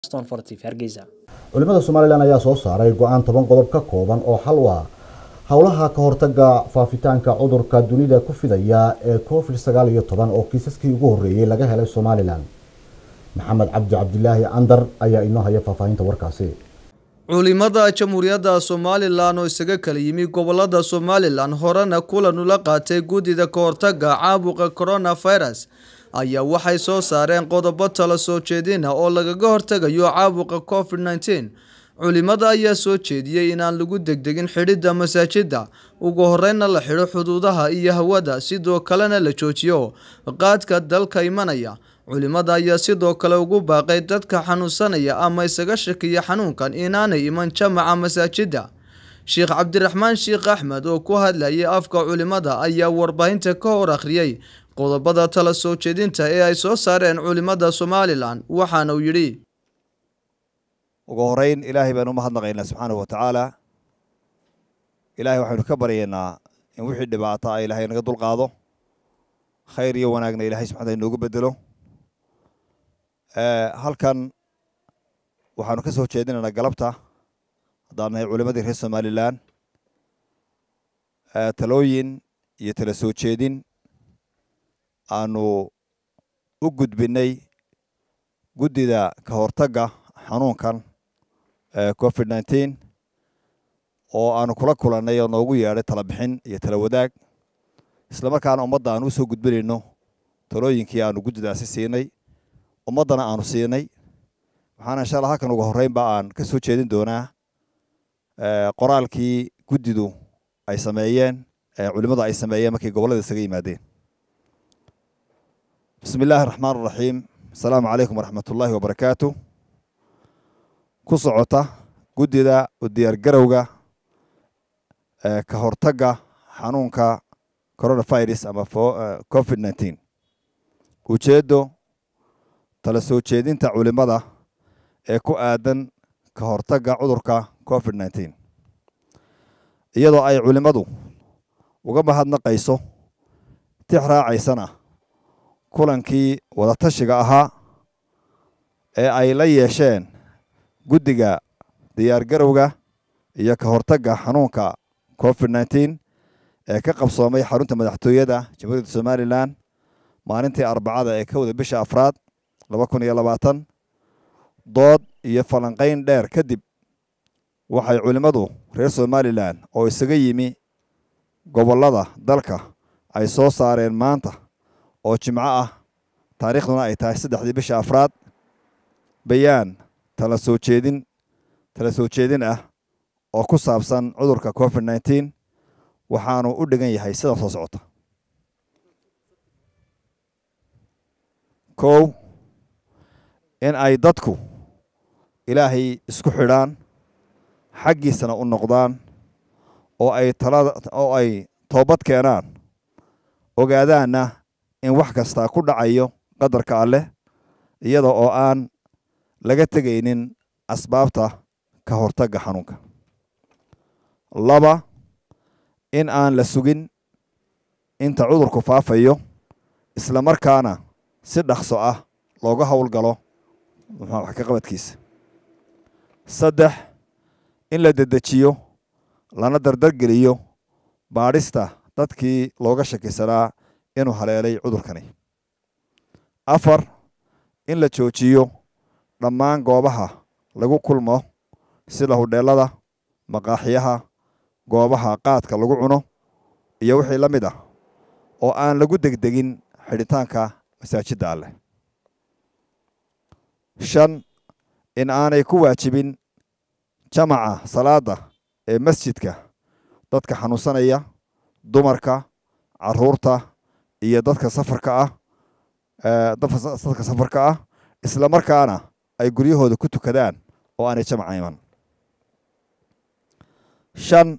Stanford Hargeysa. culimada Soomaaliland ayaa soo saaray go'aan 10 qodob ka kooban oo xal u ah hawlaha ka hortagga faafitaanka cudurka dunida ku fidaya ee COVID-19 oo kiisaskii ugu horeeyay laga helay Soomaaliland. Maxamed Cabdilaahi Andar ayaa inoo haya faafahinta warkaasi. culimada jamhuuriyadda Soomaaliland oo isaga kala yimi gobolada Soomaaliland horena kulan ula qaatay gudida ka hortagga caabuqa coronavirus ayaa waxay soo saareen qodobo talo soo jeedin oo lagaga hortagayo caabuqa COVID-19. culimada ayaa soo jeediyay in aan lagu degdegin xidhida masaajida, ugu horeyna la xidho xuduudaha iyo hawada, sidoo kalena la joojiyo qaadka dalka imanaya. culimada ayaa sidoo kale ugu baaqay dadka xanuunsanaya ama isaga shakiya xanuunkan inaanay iman jamaca masaajida. Sheekh Cabdiraxmaan Sheekh Axmed oo ku hadlayay afka culimada ayaa warbaahinta ka hor akhriyay qodobada talo soo jeedinta ee ay soo saareen culimada Soomaaliland, waxaana uu yiri: ugu horeyn Ilaahay baan u mahadnaqaynaa subxaanahu wa ta'ala. Ilaahay waxaanu ka baryaynaa in wixii dhibaato ah Ilaahay naga dul qaado, khayr iyo wanaagna Ilaahay subxaanahu inoogu bedelo. halkan waxaanu ka soo jeedinaynaa galabta haddaan nahay culimadii reer Soomaaliland talooyin iyo talo soo jeedin aanu u gudbinay gudida ka hortagga xanuunkan COVID-19 oo aanu kula kulannay oo noogu yeedhay tala bixin iyo tala wadaag, isla markaana ummadda aanu u soo gudbinayno talooyinkii aanu gudidaasi siinay, ummadana aanu siinay. waxaana insha Allah halkan ugu horeynba aan ka soo jeedin doonaa qoraalkii gudidu ay sameeyeen culimada ay sameeyeen markii gobolada isaga yimaadeen. bismillaahi raxmaani raxiim. assalaamu calaykum waraxmatullaahi wabarakaatuh. ku socota gudida u diyaargarowga ka hortagga xanuunka coronavirus ama COVID-19. ujeedo tala soo jeedinta culimada ee ku aadan ka hortagga cudurka COVID-19, iyadoo ay culimadu uga mahadnaqayso tix raacaysana kulankii wadatashiga ahaa ee ay la yeesheen guddiga diyaargarowga iyo ka hortagga xanuunka COVID-19 ee ka qabsoomay xarunta madaxtooyada Jamhuuriyadda Soomaaliland maalintii Arbacada ee 1 bisha Afraad 2020. dood iyo falanqayn dheer kadib waxay culimadu reer Soomaaliland oo isaga yimi gobolada dalka ay soo saareen maanta oo Jimco ah, taariikhduna ay tahay 3 bisha Afraad, bayaan tala soo jeedin ah oo ku saabsan cudurka COVID-19. waxaanu u dhigan yahay sida soo socota. kow, in ay dadku Ilaahay isku xidhaan, xaggiisana u noqdaan, oo ay toobad keenaan, ogaadaana in wax kasta ku dhacayo qadarka Alle, iyada oo aan laga tegaynin asbaabta ka hortagga xanuunka. 2, in aan la sugin inta cudurku faafayo, isla markaana si dhaqso ah looga howlgalo wax ka qabadkiisa. 3, in la dedejiyo lana dardargeliyo baadhista dadkii looga shakisanaa inuu haleelay cudurkani. 4, in la joojiyo dhammaan goobaha lagu kulmo sida hudheelada, maqaaxiyaha, goobaha qaadka lagu cuno iyo wixii la mid ah, oo aan lagu degdegin xidhitaanka masaajidda Alle. 5, in aanay ku waajibin jamaca salaada ee masjidka dadka xanuunsanaya, dumarka, caruurta iyo dadka safarka ah, isla markaana ay guryahooda ku tukadaan oo aanay jamaca iman. 5,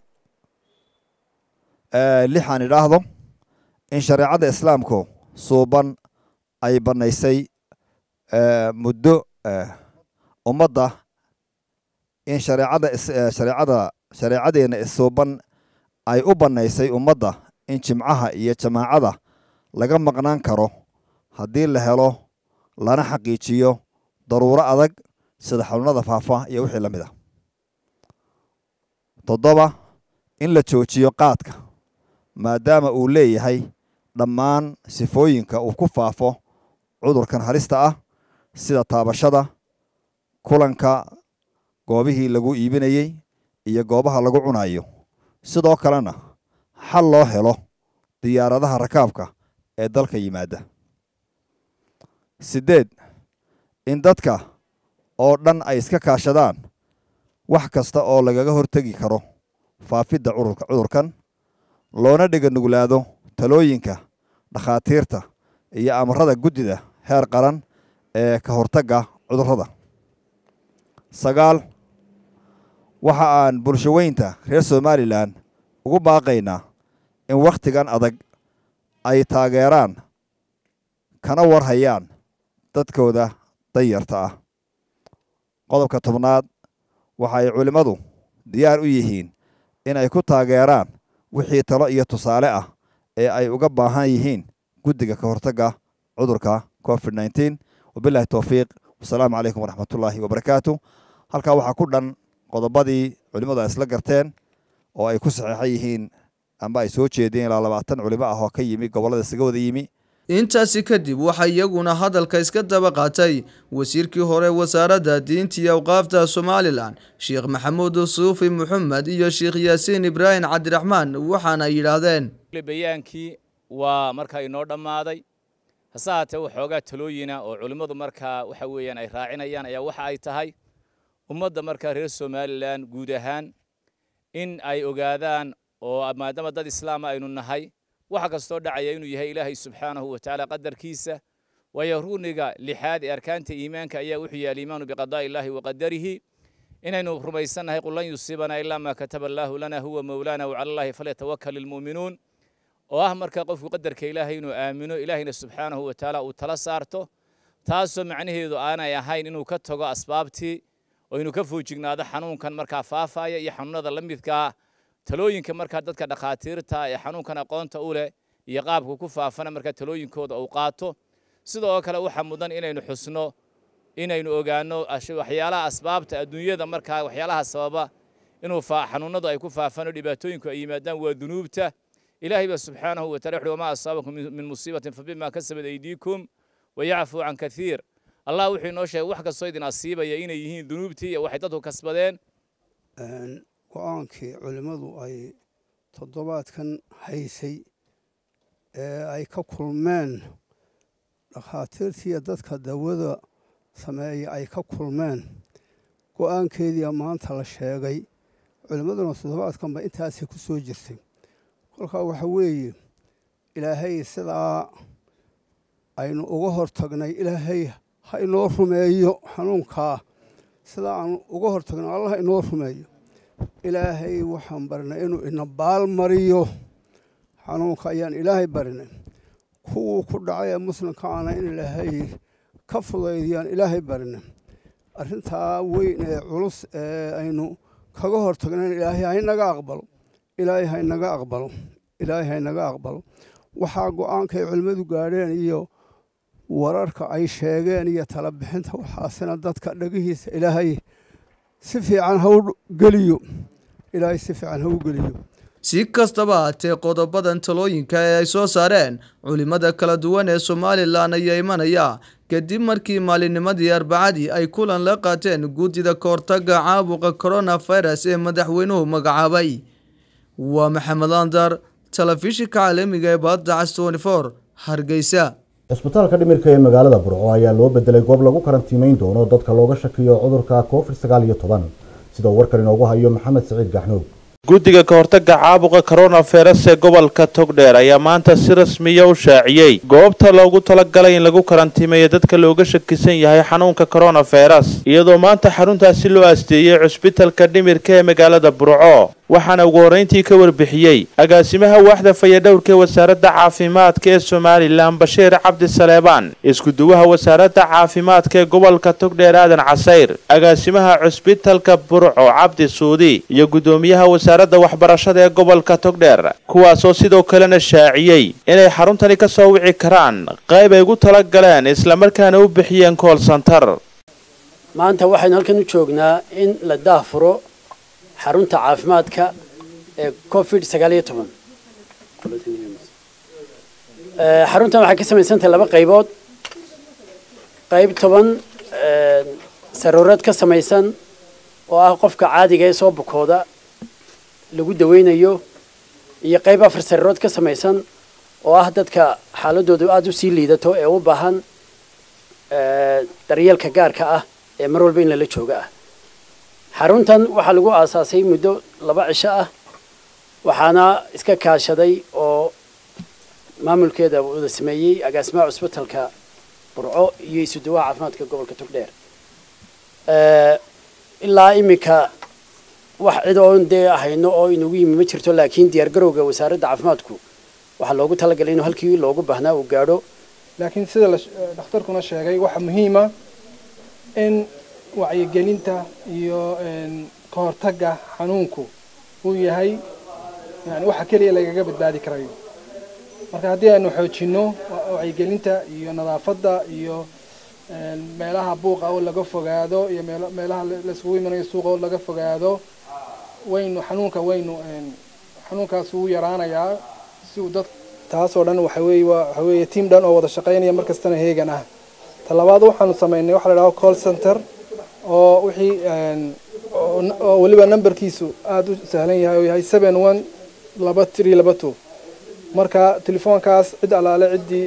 aan idhaahdo in shareecada islaamku suuban ay banaysay muddo ummadda, in shareecadeena suuban ay u banaysay ummadda in jimcaha iyo jamaacada laga maqnaan karo haddii la helo lana xaqiijiyo daruuro adag sida xanuunada faafa iyo wixii la mid ah. 7 in la joojiyo qaadka maadaama uu leeyahay dhammaan sifooyinka uu ku faafo cudurkan halista ah sida taabashada, kulanka, goobihii lagu iibinayay iyo goobaha lagu cunayo. sidoo kalena xal loo helo diyaaradaha rakaabka ee dalka yimaada. 8 in dadka oo dhan ay iska kaashadaan wax kasta oo lagaga hortagi karo faafidda cudurkan, loona dhiga nuglaado talooyinka dhakhaatiirta iyo amarada guddida heer qaran ee ka hortagga cudurrada. 9 waxa aan bulshaweynta reer Somaliland ugu baaqaynaa in waqtigan adag ay taageeraan kana warhayaan dadkooda danyarta ah. qodobka 10 waxa ay culimadu diyaar u yihiin in ay ku taageeraan wixii talo iyo tusaale ah ee ay uga baahan yihiin guddiga ka hortagga cudurka COVID-19. wabillahi tawfiiq. wassalaamu calaykum waraxmatullaahi wabarakaatu. halkaa waxaa ku dhan qodobadii culimadu ay isla garteen oo ay ku saxeexan yihiin amba ay soo jeedeen ilaa 20 culimo ah oo ka yimi gobolada isaga wada yimi. intaasi kadib waxa iyaguna hadalka iska daba qaatay wasiirkii hore wasaaradda diinta iyo awqaafta Somaliland Sheekh Maxamuud Suufi Maxamed iyo Sheekh Yaasiin Ibrahim Cabdiraxmaan waxaana yiraahdeen bayaankii waa markaa inoo dhamaaday hasaate waxoogaa talooyina oo culimadu markaa waxa weeyaan ay raacinayaan ayaa waxa ay tahay ummadda markaa reer Somaliland guud ahaan in ay ogaadaan oo maadaama dad islaam aynu nahay waxa kastoo dhacaya inuu yahay Ilaahay subhanahu wa ta'ala qadarkiisa wayruuniga lixaad arkaanta iimaanka ayaa wuxuu yahay iimaanu biqadaa Ilaahi wa qadarihi inaynu rumaysanahay qul lan yusibana illa ma kataba Allahu lana huwa mawlana wa 'ala Allahi falyatawakkalul mu'minun oo marka qofku qadarka Ilaahay inuu aamino Ilaahina subhanahu wa ta'ala uu tala saarto taasoo macnaheedu aanay ahayn inuu ka tago asbaabtii oo inuu ka foojignaado xanuunkan marka faafaya iyo xanuunada la midka talooyinka marka dadka dhakhaatiirta ee xanuunkan aqoonta u leh iyo qaabka ku faafana marka talooyinkooda uu qaato. sidoo kale waxa mudan inaynu xusno inaynu ogaano waxyaalaha asbaabta adduunyada marka waxyaalaha sababa inuu xanuunadu ay ku faafano dhibaatooyinku ay yimaadaan waa dunuubta. ilaahay subhanahu wa ta'ala wuxuu ma asaabakum min musiibatin fabima kasabat aydiikum wa ya'fu an kathiir. allah wuxuu inoo sheegay wax kastoo idin asiibaya inay yihiin dunuubtii iyo waxay dadku kasbadeen. go'aankii culimadu ay toddobaadkan haysay ee ay ka kulmeen dhakhaatiirtii dadka dawada sameeyay ay ka kulmeen go'aankeedii maanta la sheegay culimaduna toddobaadkanba intaasay ku soo jirtay. kolkaa waxa weeye ilaahay sidaa aynu uga hortagnay ilaahay ha inoo rumeeyo xanuunkaa sidaa aan uga hortagno allah inoo rumeeyo. ilaahay waxaan barinay inuu ina baal mariyo xanuunka ayaan ilaahay barinay. kuwuu ku dhacay ee muslimka ana in ilaahay ka fudaydiyaan ilaahay barinay. arrintaa weyn ee culus ee aynu kaga hortagnayn ilaahay ha inaga aqbalo ilaahay ha inaga aqbalo ilaahay ha inaga aqbalo. waxaa go'aanka ay culimadu gaadheen iyo wararka ay sheegeen iyo tala bixinta waxaasina dadka dhagihiisa ilaahay si fiican ha u geliyo ilaahay si fiican ha u geliyo. si kastaba haatee qodobadan talooyinka ee ay soo saareen culimada kala duwan ee Somaliland ayaa imanaya kadib markii maalinnimadii Arbacadii ay kulan la qaateen guddida ka hortagga caabuqa coronavirus ee madaxweynuhu magacaabay. waa Maxamed Andar telefishinka caalamiga ee Badda Cas 24 Hargeysa. isbitaalka dhimirka ee magaalada Burco ayaa loo bedelay goob lagu karantiimeyn doono dadka looga shakiyo cudurka COVID-19 sida warkan inoogu hayo Maxamed Saciid Gaxnuug. guddiga ka hortagga caabuqa coronavirus ee gobolka Togdheer ayaa maanta si rasmi ah u shaaciyay goobta loogu talagalay in lagu karantiimeeyo dadka looga shakisan yahay xanuunka coronavirus iyadoo maanta xaruntaasi loo aasteeyay isbitaalka dhimirka ee magaalada Burco. waxaana ugu horeyntii ka warbixiyay agaasimaha waaxda fayadhowrka ee wasaaradda caafimaadka ee Somaliland Bashiir Cabdi Saleebaan, isku duwaha wasaaradda caafimaadka ee gobolka Togdheer Aadan Casayr, agaasimaha isbitaalka Burco Cabdi Suudi iyo gudoomiyaha wasaaradda waxbarashada ee gobolka Togdheer, kuwaasoo sidoo kalena shaaciyay inay xaruntani ka soo wici karaan qayb ay ugu tala galeen isla markaana u bixiyeen call center. maanta waxaynu halkan u joognaa in la daahfuro xarunta caafimaadka ee COVID-19 xaruntan waxay ka samaysan tahay laba qaybood qayb 10 saruurad ka samaysan oo ah qofka caadiga ee soo bukooda lagu daweynayo iyo qayb 4 saruurad ka samaysan oo ah dadka xaaladoodu aad u sii liidato ee u baahan daryeelka gaarka ah ee mar walba in la jooga ah xaruntan waxaa lagu aasaasay muddo 2 cisho ah waxaana iska kaashaday oo maamulkeeda wada sameeyay agaasimaha cusbitalka burco iyo isuduwaha caafimaadka gobolka togdheer ilaa imika wax cid oo dee ahayno oo inagu yimi ma jirto laakiin diyaar garowga wasaaradda caafimaadku waxa loogu talagalay inuu halkii loogu baahnaa uu gaadho laakiin sida dhakhtarkuna sheegay waxa muhiim ah in wacyigelinta iyo ka hortagga xanuunku uu yahay yani waxa kaliya lagaga badbaadi karayo marka haddii aanu xoojino wacyigelinta iyo nadaafadda iyo meelaha buuqa oo laga fogaado iyo meelaha la isugu imanayo suuqa oo laga fogaado xanuunkaas uu yaraanayaa si uu dad taasoo dhan waxa weeye team dhan oo wada shaqaynaya markastana heegan ah talabaad waxaanu sameynay waxa la yiraahdo call center oo wixii oo waliba numberkiisu aad u sahlan yahay oo yahay 712322 marka telefoonkaas cid alaale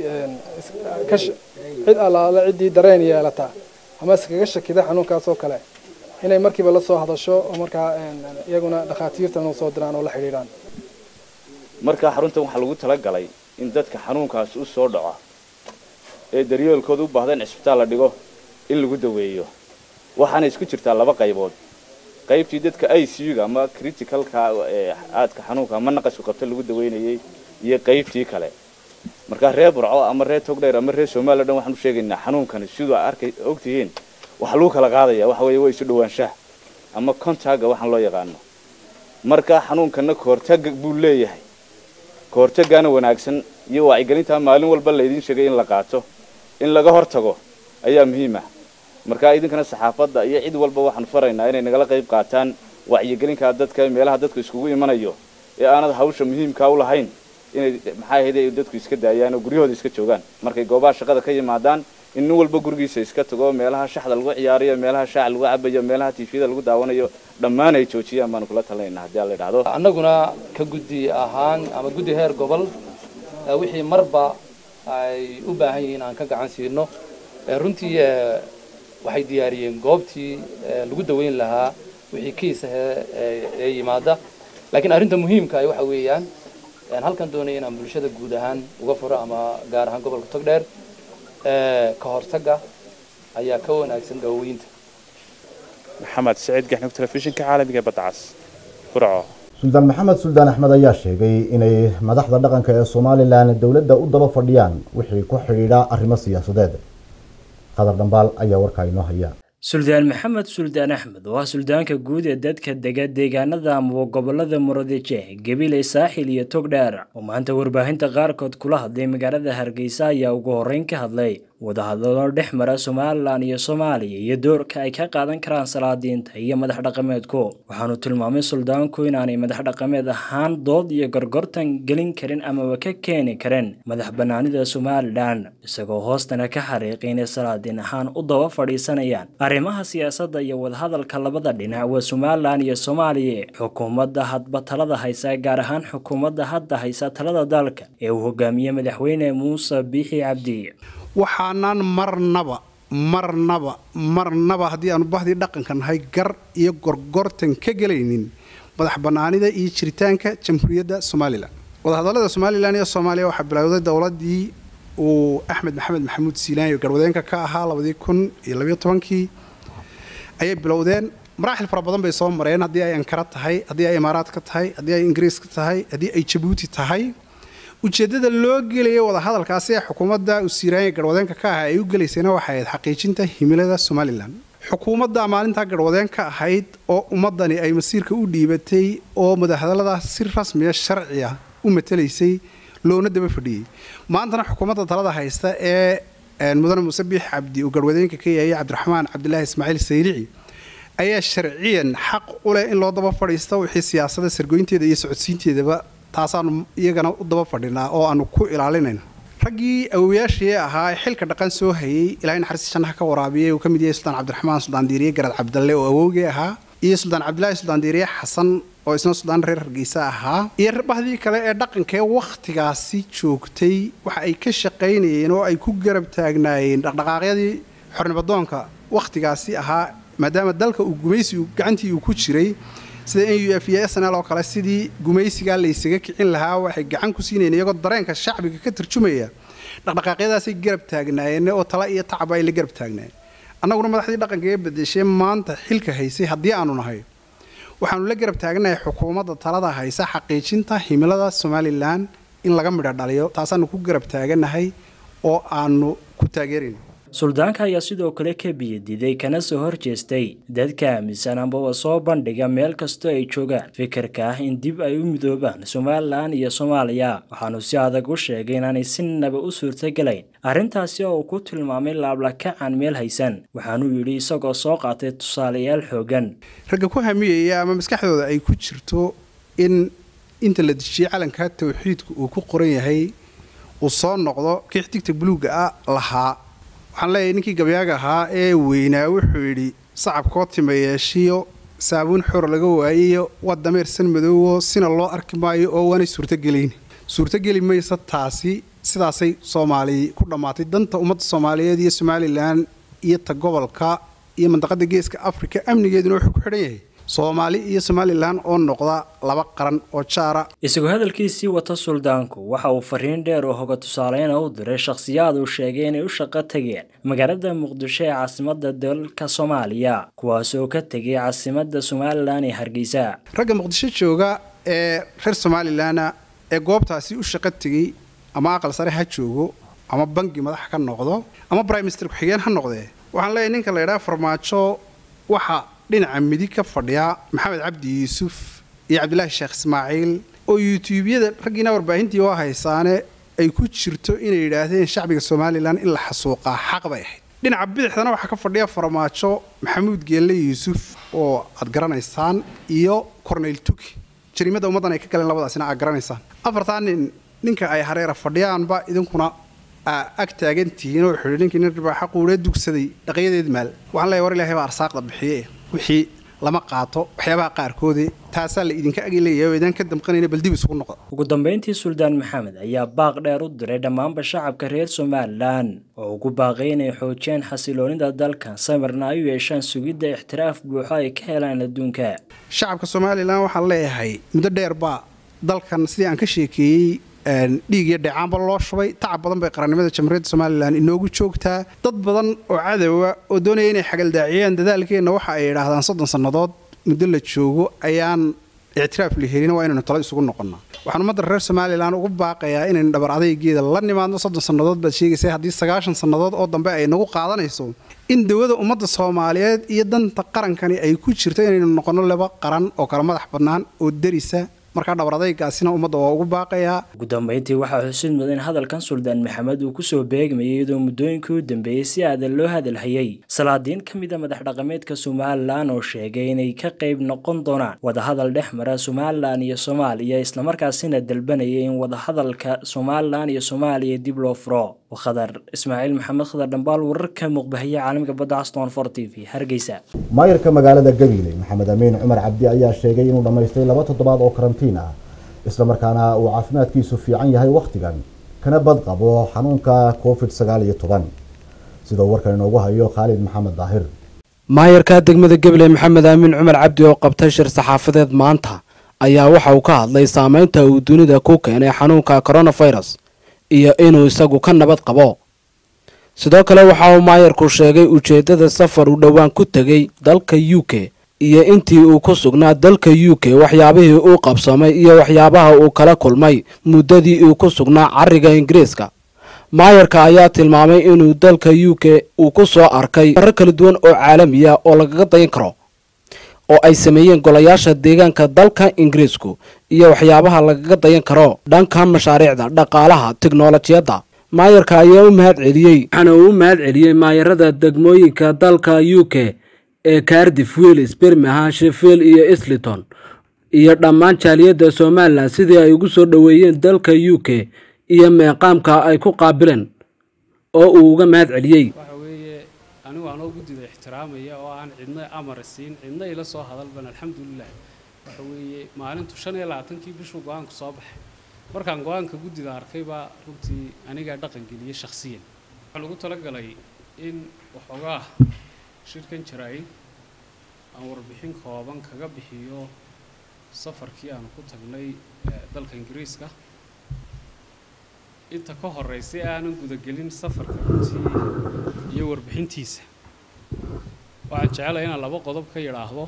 cidii dareen yeelata ama iskaga shakida xanuunkaas oo kale inay markiiba la soo hadasho oo markaa iyaguna dhakhaatiirta noo soo diraan oo la xiriiraan marka xaruntan waxa lagu tala galay in dadka xanuunkaas u soo dhaco ee daryeelkooda u baahdaan isbitaal la dhigo in lagu daweeyo waxaana isku jirtaa laba qaybood qaybtii dadka ICU-ga ama criticalka aadka xanuunka ama naqasku qabta lagu daweynayay iyo qaybtii kale marka reer burco ama reer togdheer ama reer Soomaaliland waxaanu sheegaynaa xanuunkan sidoo arkay ogtihiin waxa lagu kala qaadaya waxa weeye way isu dhawaanshaha ama contact waxaan loo yaqaano marka xanuunkana koortag buu leeyahay koortagana wanaagsan iyo wacyigelinta maalin walba la idin sheegay in la qaato in laga hortago ayaa muhiim ah marka idinkana saxaafadda iyo cid walba waxaan faraynaa inay nagala qayb qaataan wacyigelinka dadka meelaha dadku iskugu imanayo ee aanad hawsha muhiimka u lahayn inay maxay ahayd dadku iska daayaan oo guryahooda iska joogaan markay goobaha shaqada ka yimaadaan in walba gurigiisa iska tago meelaha shaxda lagu ciyaariyo meelaha shaac lagu cabayo meelaha TV-da lagu daawanayo dhammaan ay joojiyaan baan kula talinaynaa haddii la yiraahdo annaguna ka guddi ahaan ama guddi heer gobol wixii marba ay u baahan yihiin aan ka gacan siino runtii waxay diyaariyeen goobtii lagu daweyn lahaa wixii kiisa ee yimaada laakiin arrinta muhiimka ah waxa weeyaan halkan doonay inaan bulshada guud ahaan uga furo ama gaar ahaan gobolka Togdheer ka hortagga ayaa ka wanaagsan daaweynta maxamed saciid gaxnug telefishinka caalamiga badcas furco suldaan maxamed suldaan axmed ayaa sheegay inay madaxda dhaqanka ee Soomaaliland dawladda u daba fadhiyaan wixii ku xiriira arrimo siyaasadeed qadar dhambaal ayaa warkaa inoo haya suldaan maxamed suldaan axmed waa suldaanka guud ee dadka dega deegaanada ama gobolada Murudijeeh Gabiley Saaxil iyo Togdheer oo maanta warbaahinta qaarkood kula hadlay magaalada Hargeysa ayaa ugu horeyn ka hadlay wadahadalo dhex mara Soomaaliland iyo Soomaaliya iyo doorka ay ka qaadan karaan salaadiinta iyo madax dhaqameedku waxaanu tilmaamay suldaanku inaanay madax dhaqameed ahaan dood iyo gorgortan gelin karin ama ka keeni karin madax banaanida Soomaaliland isagoo hoostana ka xariiqay in salaadiin ahaan u daba fadhiisanayaan arrimaha siyaasadda iyo wadahadalka labada dhinac waa Soomaaliland iyo Soomaaliya xukuumadda hadba talada haysa gaar ahaan xukuumadda hadda haysa talada dalka ee uu hogaamiye madaxweyne Muuse Biixi Cabdi waxaanan marnaba haddii aanu bahdii dhaqanka nahay gar iyo gorgortan ka gelaynin madax bannaanida iyo jiritaanka jamhuuriyadda Soomaaliland wadahadallada Soomaaliland iyo Soomaaliya waxaa bilowday dowladdii uu Axmed Maxamed Maxamuud Siilaanyo garwadeenka ka ahaa 2012 ayay bilowdeen maraaxil fara badan bay soo mareen haddii ay Ankara tahay haddii ay Imaaraadka tahay haddii ay Ingiriiska tahay haddii ay Djibouti tahay ujeedada loo geliyay wadahadalkaasi ee xukuumadda uu Siilaanyo garwadeenka ka ahaa ay u galeysayna waxay ahayd xaqiijinta himilada Soomaaliland xukuumadda maalinta garwadeenka ahayd oo ummadani ay masiirka u dhiibatay oo madaxdalada si rasmi ah sharci ah u matalaysay loona daba fadhiyay maantana xukuumadda talada haysta ee mudane muuse biix cabdi uu garwadeenka ka yahay cabdiraxmaan cabdilaahi ismaaciil saylici ayaa sharciyan xaq u leh in loo daba fadhiisto wixii siyaasadda sargoynteeda iyo socodsiinteedaba taasaanu iyagana u daba fadhinaa oo aanu ku ilaalinayna raggii awowayaashii ahaa ee xilka dhaqan soo hayay ilaahay naxariista jannaha ka waraabiyay uu ka mid yahay suldaan cabdiraxmaan suldaan diiriye garad cabdalle oo awowgii ahaa iyo suldaan cabdilaahi suldaan diiriye xasan oo isna suldaan reer hargeysa ahaa iyo bahdii kale ee dhaqankee wakhtigaasi joogtay waxa ay ka shaqaynayeen oo ay ku garab taagnaayeen dhaqdhaqaaqyadii xornimadoonka wakhtigaasi ahaa maadaama dalka uu gumaysigu gacantii uu ku jiray sida NUF iyo SNL oo kale sidii gumaysiga la isaga kicin lahaa waxay gacan ku siinayeen iyagoo dareenka shacbiga ka tarjumaya dhaqdhaqaaqyadaasi garab taagnaayeen oo tala iyo tacab ay la garab taagnaayeen annaguna madaxdii dhaqanka ee bedeshay maanta xilka haysay haddii aanu nahay waxaanu la garab taagnahay xukuumadda talada haysa xaqiijinta himilada Somaliland in laga midho dhaliyo taasaanu ku garab taaganahay oo aanu ku taageerino suldaanka ayaa sidoo kale ka biyadiiday kana soo horjeestay dadka aaminsan ambaba soo bandhiga meel kasta ay joogaan fikirka ah in dib ay u midoobaan Somaliland iyo Soomaaliya waxaanu si adag u sheegay inaanay sinaba u suurtagelayn arrintaasi oo ku tilmaamay laablakacan meel haysan waxaanu yidhi isagoo soo qaatay tusaalayaal xoogan ragga ku hamiyaya ama maskaxdooda ay ku jirto in inta la dejiyay calanka tawxiidku uu ku qoran yahay uu soo noqdo kixtigta buluuga ah lahaa waxaan leeyahay ninkii gabyaaga ahaa ee weynaa wuxuu yidhi sacabkoo timayeeshiyo saabuun xor laga waayayo waa dameersan madoowo sina loo arki maayo oo waanay suurtogeli maysa taasi sidaasay Soomaali ku dhamaatay danta ummadda Soomaaliyeed iyo Somaliland iyo ta gobolka iyo mandaqada geeska Afrika amnigeeduna wuxuu ku xidhan yahay Soomaali iyo Somaliland oo noqda laba qaran oo jaara isagoo hadalkiisii wata suldaanku waxa uu fariin dheer oo hoga tusaaleyna u diray shakhsiyaad uu sheegay inay u shaqo tageen magaalada Muqdisho ee caasimadda dalka Soomaaliya kuwaas oo ka tagay caasimadda Somaliland ee Hargeysa ragga Muqdisho jooga ee reer Somaliland ee goobtaasi u shaqo tagay ama aqal sare ha joogo ama bangi madax ka noqdo ama prime minister ku xigeen ha noqdee waxaan leeyahay ninka la yiraahdo Farmaajo waxa dhinaca midig ka fadhiya Maxamed Cabdi Yuusuf iyo Cabdilaahi Sheekh Ismaaciil oo YouTube-yada raggiina warbaahintii oo haysaane ay ku jirto inay yiraahdeen shacbiga Somaliland in la xasuuqa xaq bay ahayd dhinaca bidixdana waxa ka fadhiya Farmaajo Maxamuud Geelle Yuusuf oo aad garanaysaan iyo Cornel Tuki jariimada ummadan ay ka galeen labadaasina aad garanaysaan afartaan ninka ay hareera fadhiyaanba idinkuna ag taagantihiin oo xiriirinka in ribaaxa quureed dugsaday dhaqayadeed maal waxaan leeyahay war Ilaahay baa arsaaqda bixiyay wixii lama qaato waxyaabaha qaarkood taasa la idinka agileeyahay oo idan ka damqanayna bal dib isugu noqdo ugu dambeyntii suldaan maxamed ayaa baaq dheer u diray dhammaan shacabka reer Somaliland oo ugu baaqay inay xoojiyaan xasiloonida dalka samirna ay yeeshaan sugidda ixtiraaf buuxa ay ka helaan adduunka shacabka Somaliland waxaan leeyahay muddo dheer baa dalkan sidii aan ka sheekeeyay dhiig iyo dhacaanba loo shubay tacab badan bay qarannimada jamhuuriyadda Somaliland inoogu joogtaa dad badan oo cadawga oo doonaya inay xagal daaciyaan dadaalkeena waxa ay yiraahdaan 30 sanadood muddo la joogo ayaan ictiraaf la helin waa inaynu talo isugu noqonnaa waxaan ummadda reer Somaliland ugu baaqayaa inaynu dhabar adaygeeda la nimaadno 30 sanadood baad sheegaysay haddii 90 sanadood oo dambe ay nagu qaadanayso in dawladda ummadda Soomaaliyeed iyo danta qarankani ay ku jirto inaynu noqono laba qaran oo kala madax bannaan oo darisa marka dhabaradaygaasina ummadda waa ugu baaqayaa ugu dambeyntii waxa xusid mudan hadalkan suldaan maxamed uu ku soo beegmayay iyadoo muddooyinkii u dambeeyay si aad loo hadalhayay salaadiin kamid ah madax dhaqameedka Somaliland oo sheegay inay ka qayb noqon doonaan wada hadal dhexmara Somaliland iyo Soomaaliya isla markaasina dalbanayay in wada hadalka Somaliland iyo Soomaaliya dib loo furo وخضر إسماعيل محمد خضر دنبال وركب مقبهية عالم قبضة عصطان فور تي في هرقيسة maayirka magaalada Gabiley Maxamed Amiin Cumar Cabdi ayaa sheegay inuu dhameystay 2 toddobaad oo karantiin ah isla markaana uu caafimaadkiisu fiican yahay waqtigan kana bad qabo xanuunka COVID-19 sidoo warkan inoogu hayo Khalid Maxamed Daahir maayirka degmada Gabiley Maxamed Amiin Cumar Cabdi oo qabtay shir saxaafadeed maanta ayaa waxa uu ka hadlay saameynta uu dunida ku keenay xanuunka coronavirus iyo inuu isagu ka nabad qabo sidoo kale waxa uu maayirku sheegay ujeedada safar uu dhawaan ku tagay dalka UK iyo intii uu ku sugnaa dalka UK waxyaabihii uu qabsamay iyo waxyaabaha uu kala kulmay muddadii uu ku sugnaa cariga Ingiriiska maayirka ayaa tilmaamay inuu dalka UK uu ku soo arkay warar kala duwan oo caalami ah oo laga dayan karo oo ay sameeyeen golayaasha deegaanka dalka Ingiriisku iyo waxyaabaha laga dayan karo dhanka mashaariicda dhaqaalaha tiknoolajiyada maayarka ayaa u mahad celiyey waxaana uu u mahad celiyey maayarada degmooyinka dalka UK ee Cardiff, Wales, Birmingham, Sheffield iyo Islington iyo dhammaan jaaliyadda Somaliland sidii ay ugu soo dhaweeyeen dalka UK iyo meeqaamka ay ku qaabileen oo uu uga mahad celiyey. waxa weeye anigu aan ugu diiday ixtiraamaya oo aan cidna amar siin cidna ila soo hadal ban alxamdulillah waxa weeye maalintu 25kii bishii go'aanku soo baxay markaan go'aanka gudida arkay baa runtii aniga dhaqan geliyay shakhsiyan waxa lagu talagalay in waxoogaa shirkan jiray aan warbixin kooban kaga bixiyo safarkii aan ku tagnay dalka Ingiriiska inta ka horeysay aan guda gelin safarka runtii iyo warbixintiisa waxaan jecelahay inaan laba qodob ka yiraahdo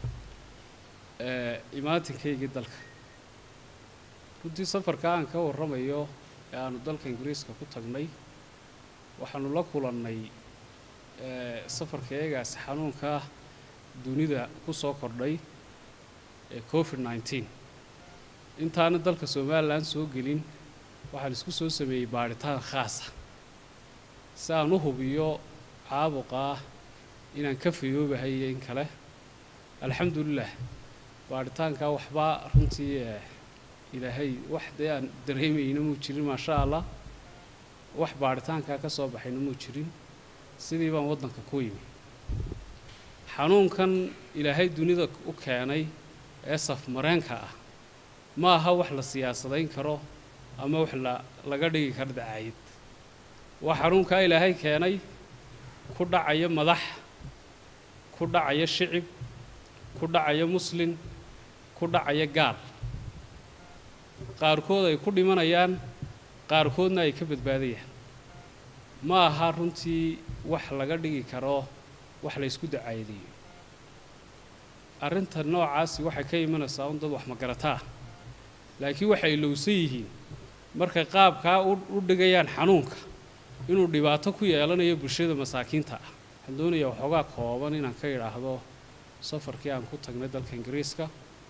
imaatinkayga dalka runtii safarka aan ka warramayo ee aanu dalka Ingiriiska ku tagnay waxaanu la kulannay safarkaygaas xanuunka dunida ku soo kordhay ee COVID-19 intaana dalka Somaliland soo gelin waxaan isku soo sameeyay baaritaan khaas ah si aan u hubiyo caabuqa inaan ka fayoobahay in kale alxamdulillah baaritaanka waxba runtii ilaahay wax aan dareemayno muu jirin ma sha Allah wax baaritaanka ka soo baxayna muu jirin sidii baan wadanka ku yimi xanuunkan ilaahay dunida u keenay ee saf mareenka ah ma aha wax la siyaasadayn karo ama wax laga dhigi karo dacaayad waa xanuunka ilaahay keenay ku dhacaya madax ku dhacaya shicib ku dhacaya muslim ku dhacaya gaal qaarkood ay ku dhimanayaan qaarkoodna ay ka badbaadayaan ma aha runtii wax laga dhigi karo wax la isku dacaayadiyo arrinta noocaasi waxay ka imanaysaa dad wax ma garataa laakiin waxay lowsan yihiin marka qaabka u dhigayaan xanuunka inuu dhibaato ku yeelanayo bulshada masaakiinta ah waxaan doonayaa waxoogaa kooban inaan ka yiraahdo safarkii aan ku tagnay dalka Ingiriiska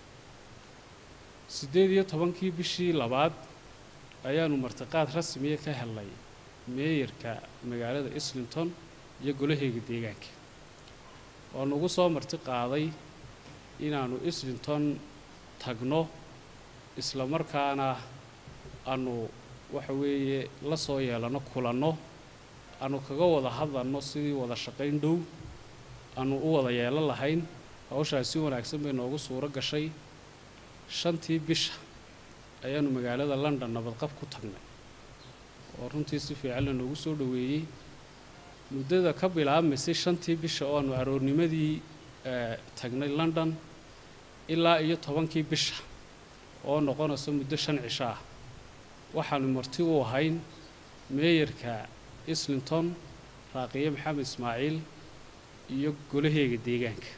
18kii bishii labaad ayaanu martiqaad rasmi ah ka helay meeyarka magaalada Islington iyo golaheega deegaanka oo nagu soo martiqaaday inaanu Islington tagno isla markaana aanu waxa weeye la soo yeelano kulanno aanu kaga wada hadalno sidii wada shaqayn dhow aanu u wada yeelan lahayn hawshaasi si wanaagsan bay noogu suuro gashay 5tii bisha ayaanu magaalada London nabadqab ku tagnay oo runtii si fiican noogu soo dhaweeyay muddada ka bilaabmaysay 5tii bisha oo aanu aroornimadii tagnay London ilaa iyo 10kii bisha oo noqonaysa muddo 5 cisho ah waxaanu marti u ahayn meeyarka Islington Raaqiye Maxamed Ismaaciil iyo golaheega deegaanka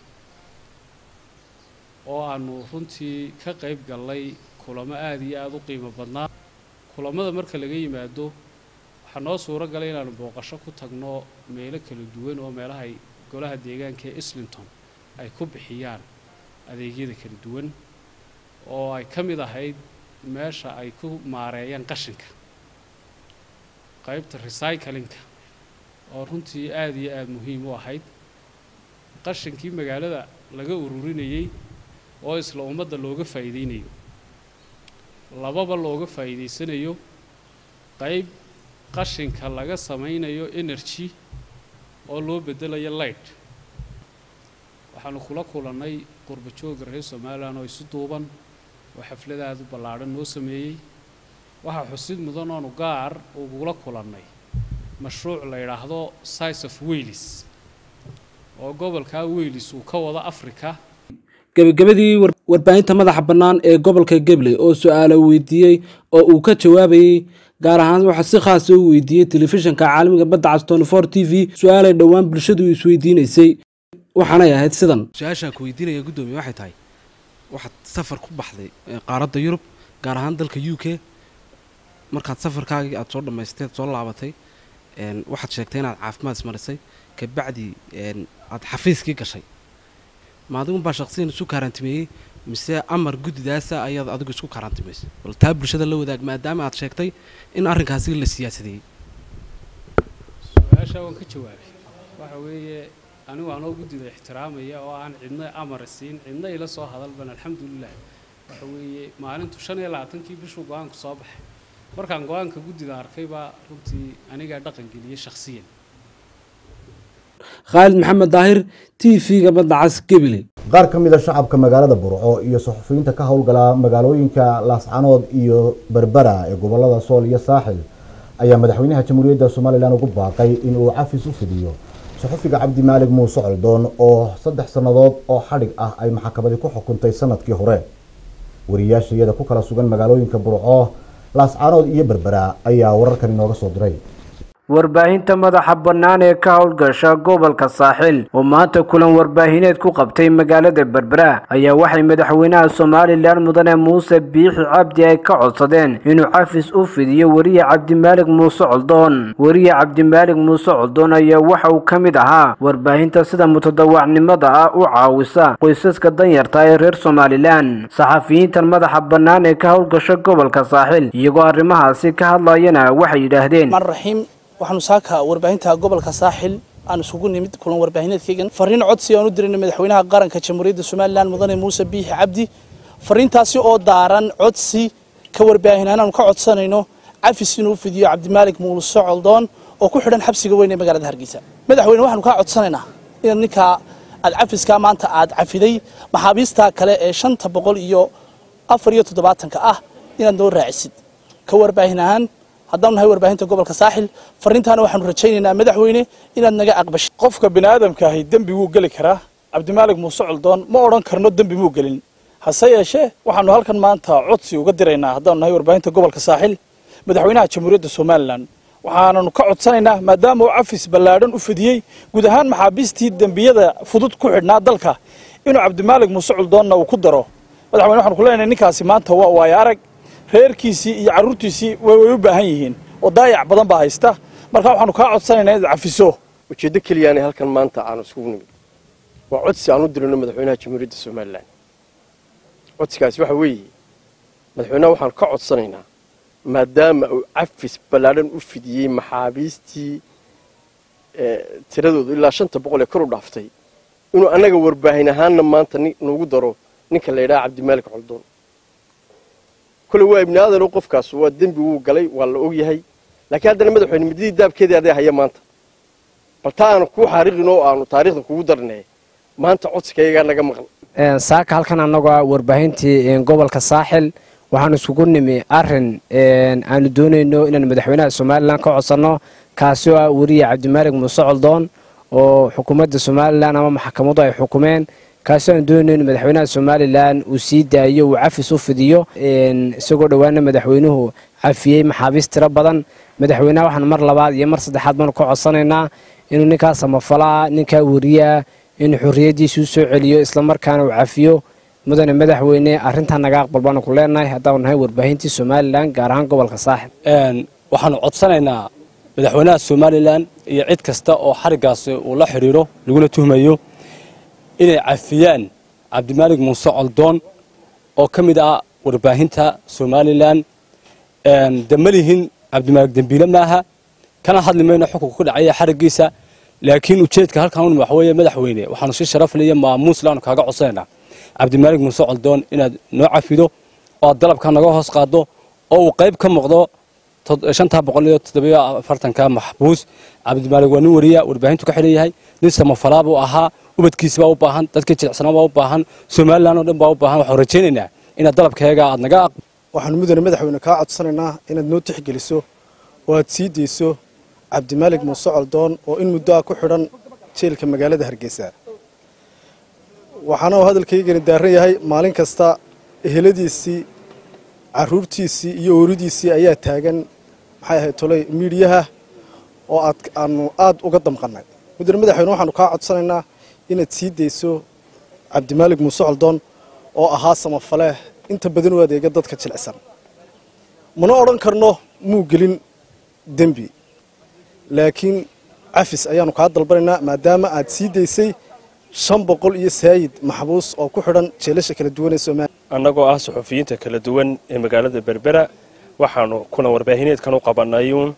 oo aanu runtii ka qayb galay kulamo aad iyo aad u qiimo badnaa kulamada marka laga yimaado waxa noo suuro galay inaanu booqasho ku tagno meelo kala duwan oo meelaha golaha deegaanka ee Islington ay ku bixiyaan adeegyada kala duwan oo ay ka mid ahayd meesha ay ku maareeyaan qashinka qaybta recyclingka oo runtii aad iyo aad muhiim u ahayd qashinkii magaalada laga ururinayay oo isla ummadda looga faa'iideynayo lababa looga faa'iideysanayo qayb qashinka laga samaynayo energy oo loo bedelayo light waxaanu kula kulannay qurba joog reer Soomaaliland oo isu duuban oo xaflad aad u ballaaran noo sameeyay waxa xusid mudan oo gaar ugu la kulannay mashruuc la yiraahdo Size of Wales oo gobolka Wales uu ka wada Afrika gabagabadii warbaahinta madaxa bannaan ee gobolka Gabley oo su'aalo weydiiyay oo uu ka jawaabayay gaar ahaan waxa si khaas ah u weydiiyay telefishinka caalamiga badda cas 24 TV su'aalo dhawaan bulshadu isweydiinaysay waxaana ahayd sidan su'aasha ku weydiinaya gudoomiye waxay tahay waxaad safar ku baxday qaaradda Yurub gaar ahaan dalka UK markaad safarkaaga aad soo dhameystay soo laabatay waxaad sheegtay inaad caafimaad ismarisay ka bacdi aad xafiiskii gashay maadaama baa shakhsiyan isu karantimeeyay mise amar gudidaasa ayaad adigu isku karantimeysay bal taa bulshada la wadaag maadaama aad sheegtay in arrinkaasi la siyaasadeeyay su-aasha waan ka jawaabay waxa weeye anigu anoo guddida ixtiraamaya oo aan cidna amar siin cidna ila soo hadalban alxamdulilah waxa weeye maalintu 25kii bishuu go'aanku soo baxay markaan go'aanka guddida arkay baa runtii aniga dhaqan geliyay shakhsiyan Khalid Maxamed Daahir TV-ga Badda Cas Gabiley qaar ka mid ah shacabka magaalada Burco iyo saxafiyiinta ka howlgala magaalooyinka Laascaanood iyo Berbera ee gobolada Sool iyo Saaxil ayaa madaxweynaha Jamhuuriyadda Soomaaliland ugu baaqay in uu cafis u fidiyo saxafiga Cabdi Maalig Muuse Coldoon oo 3 sanadood oo xadhig ah ay maxkamadda ku xukuntay sanadkii hore wariyaashayada ku kala sugan magaalooyinka Burco Laascaanood iyo Berbera ayaa wararkan inooga soo diray warbaahinta madaxa bannaan ee ka howlgasha gobolka Saaxil oo maanta kulan warbaahineed ku qabtay magaalada Berbera ayaa waxay madaxweynaha Soomaaliland mudane Muuse Biixi Cabdi ay ka codsadeen inuu cafis u fidiyo wariye Cabdi Maalig Muuse Coldoon wariye Cabdi Maalig Muuse Coldoon ayaa waxa uu kamid ahaa warbaahinta sida mutadawacnimada ah u caawisa qoysaska danyarta ee reer Soomaaliland saxafiyiintan madaxa bannaan ee ka howlgasha gobolka Saaxil iyagoo arrimahaasi ka hadlayana waxay yiraahdeen waxaanu saaka warbaahinta gobolka Saaxil aan isugu nimid kulan warbaahineedkaygan fariin codsi aan u dirinay madaxweynaha qaranka Jamhuuriyadda Soomaaliland mudane Muuse Biixi Cabdi fariintaasi oo daaran codsi ka warbaahinaan aan ka codsanayno cafis inuu fidiyo Cabdi Maalig Muuse Coldoon oo ku xidhan xabsiga weyn ee magaalada Hargeysa madaxweyne waxaanu ka codsanaynaa in ninka cafiska maanta aad cafiday maxaabiista kale ee 574 ah inaad noo raacisid ka warbaahinaan haddaan nahay warbaahinta gobolka Saaxil fariintaana waxaanu rajaynaynaa madaxweyne inaad naga aqbasho qofka bini'aadamka ah dambi wuu gali karaa Cabdi Maalig Muuse Coldoon ma oran karno dambi muu galin hase yeeshee waxaanu halkan maanta codsi uga diraynaa haddaan nahay warbaahinta gobolka Saaxil madaxweynaha Jamhuuriyadda Soomaaliland waxaanu ka codsanaynaa maadaama uu cafis ballaadhan u fidiyay guud ahaan maxaabiistii dambiyada fudud ku xidhnaa dalka inuu Cabdi Maalig Muuse Coldoonna uu ku daro madaxweyne waxaanu ku leenahay ninkaasi maanta waa waaya arag reerkiisii iyo carruurtiisii way u baahan yihiin oo daayac badan baa haysta marka waxaanu ka codsanaynaa inaad cafiso ujeeddo kaliya halkan maanta aan isugu nimid waa codsi aan u dirino madaxweynaha Jamhuuriyadda Soomaaliland codsigaasi waxa weeye madaxweynaha waxaan ka codsanaynaa maadaama uu cafis ballaadhan u fidiyey maxaabiistii tiradoodu ilaa 500 ee kor u dhaaftay inuu anaga warbaahin ahaanna maanta noogu daro ninka la yiraahdo Cabdi Maalig Coldoon كل واحد من هذا الوقف كاس هو الدم بيوقلي ولا أوجهي لكن هذا المدح من مدري داب كذا هذا هي مانتا بلتان كو حريق نوع عن تاريخ كودرناه مانتا عطس كي قال لك مغل ساك هالكنا نجوا وربهنتي قبل كساحل وحنا سكون من أرن أن دون إنه إن المدحونا Soomaaliland كعصرنا كاسوا وري عبد المالك موسى Coldoon وحكومة Soomaaliland أمام محكمة ضاي حكومين كاسان دون إن مدحونا Soomaaliland وسيد أيه وعفس وفديو إن سجود وانا مدحونه عفية محابس تربضا مدحونا وحنا مر لبعض يمر صدق حد من كعصرنا إنه نكاس مفلا نكا وريا إن حرية دي سوسو عليو إسلام كانوا عفيو مدن مدحونا أرنتها نجاق بالبان كلنا هذا ونهاي وربهنتي Soomaaliland قارن قبل كصاحب وحنا عطسنا مدحونا Soomaaliland يعيد كستا أو حرقاس ولا حريره نقول تهميو إن عفيان عبد المالك موسى Coldoon أو كمدا ورباهنتا Soomaaliland دمليهن عبد المالك دنبيله معها كان هذا لما حقوق كل عيا حرقيسة لكن وجدت كهالكون محوية مدحوينه وحنصير شرف لي مع موسى لأنه كاجا عصينا عبد المالك موسى Coldoon إن نوع عفيده أو الضرب كان نجاهز قاده أو قيب كم مقضى شنتها بقولي تدبيع فرتن كان محبوس عبد المالك ونورية ورباهنته كحرية هاي لسه مفلابه أها وبدكيس باو باهن تذكر سنة باو باهن Soomaaliland ودم باو باهن وحرجيننا إن الضرب كهجا عاد نجاق waxaan mudane madaxweyne ka codsanaynaa inaad noo tixgeliso oo aad sii deyso Cabdi Maalig Muuse Coldoon oo in muddo ku xidhan jeelka magaalada Hargeysa waxaana hadalkayga daaran yahay maalin kasta eheladiisii carruurtiisii iyo waridiisii ayaa taagan maxay ahayd tolay miidiyaha oo aad uga damqanay mudane madaxweyne waxaanu ka codsanaynaa inaad sii deyso Cabdi Maalig Muuse Coldoon oo ahaa samafale inta badan u adeega dadka jilicsan mana oran karno muu gelin dambi laakiin cafis ayaanu ka dalbanaynaa maadaama aad sii deysay 500 iyo saayid maxbuus oo ku xidhan jeelasha kala duwan ee Soomaaliya annagoo ah suxufiyiinta kala duwan ee magaalada Berbera waxaanu kuna warbaahineedkan u qabanayuun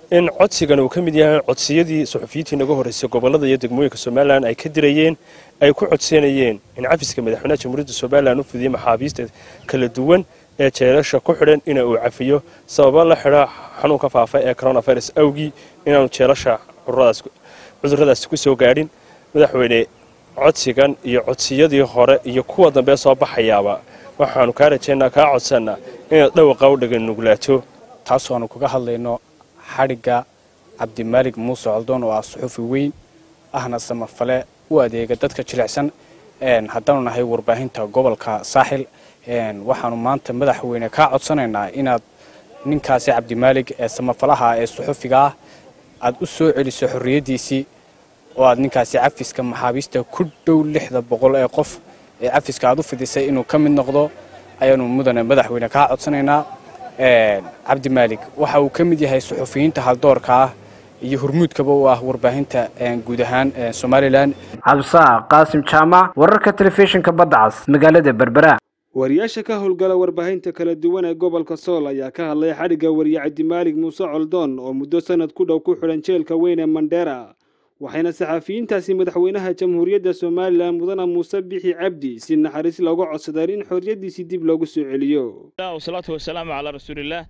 in codsigan uu ka mid yahay codsiyadii suxufiyiintii naga horeysay gobolada iyo degmooyinka Somaliland ay ka dirayeen ay ku codsanayeen in cafiska madaxweynaha jamhuuriyadda Somaliland uu fidiyo maxaabiista kala duwan ee jeelasha ku xidhan in uu cafiyo sabab la xira xanuunka faafa ee coronavirus awgii inaanu jeelasha cuduradaas ku soo gaadhin madaxweyne codsigan iyo codsiyadii hore iyo kuwa dambe soo baxayaaba waxaanu ka rajaynaa ka codsanaa in dhawaqa u dhagan nuglaato taas oo aanu kaga hadlayno xariga cabdimaalig muuse coldoon oo ah suxufi weyn ahna samafale u adeega dadka jilicsan haddaanu nahay warbaahinta gobolka saaxil waxaanu maanta madaxweyne ka codsanaynaa inaad ninkaasi cabdimaalig ee samafalaha ee suxufiga ah aad u soo celiso xorriyadiisii oo aad ninkaasi cafiska maxaabiista ku dhow 600 ee qof ee cafiska aad u fidisay inuu ka mid noqdo ayaanu mudane madaxweyne ka codsanaynaa cabdimaalig waxa uu ka mid yahay suxufiyiinta haldoorka ah iyo hormuudkaba u ah warbaahinta guud ahaan Somaliland. Cabsaaq Qaasim Jaamac, wararka telefishinka Badda Cas, magaalada Berbera. wariyaasha ka howlgala warbaahinta kala duwan ee gobolka Sool ayaa ka hadlay xariga wariye Cabdimaalig Muuse Coldoon oo muddo sanad ku dhow ku xiran jeelka weyn ee Mandera waxayna saxafiyiintaasi madaxweynaha jamhuuriyadda Somaliland mudane Muuse Bixi Cabdi si naxariis loogu codsaday in xorriyadiisa dib loogu soo celiyo. Salaatu wa salaamu ala rasuulillah.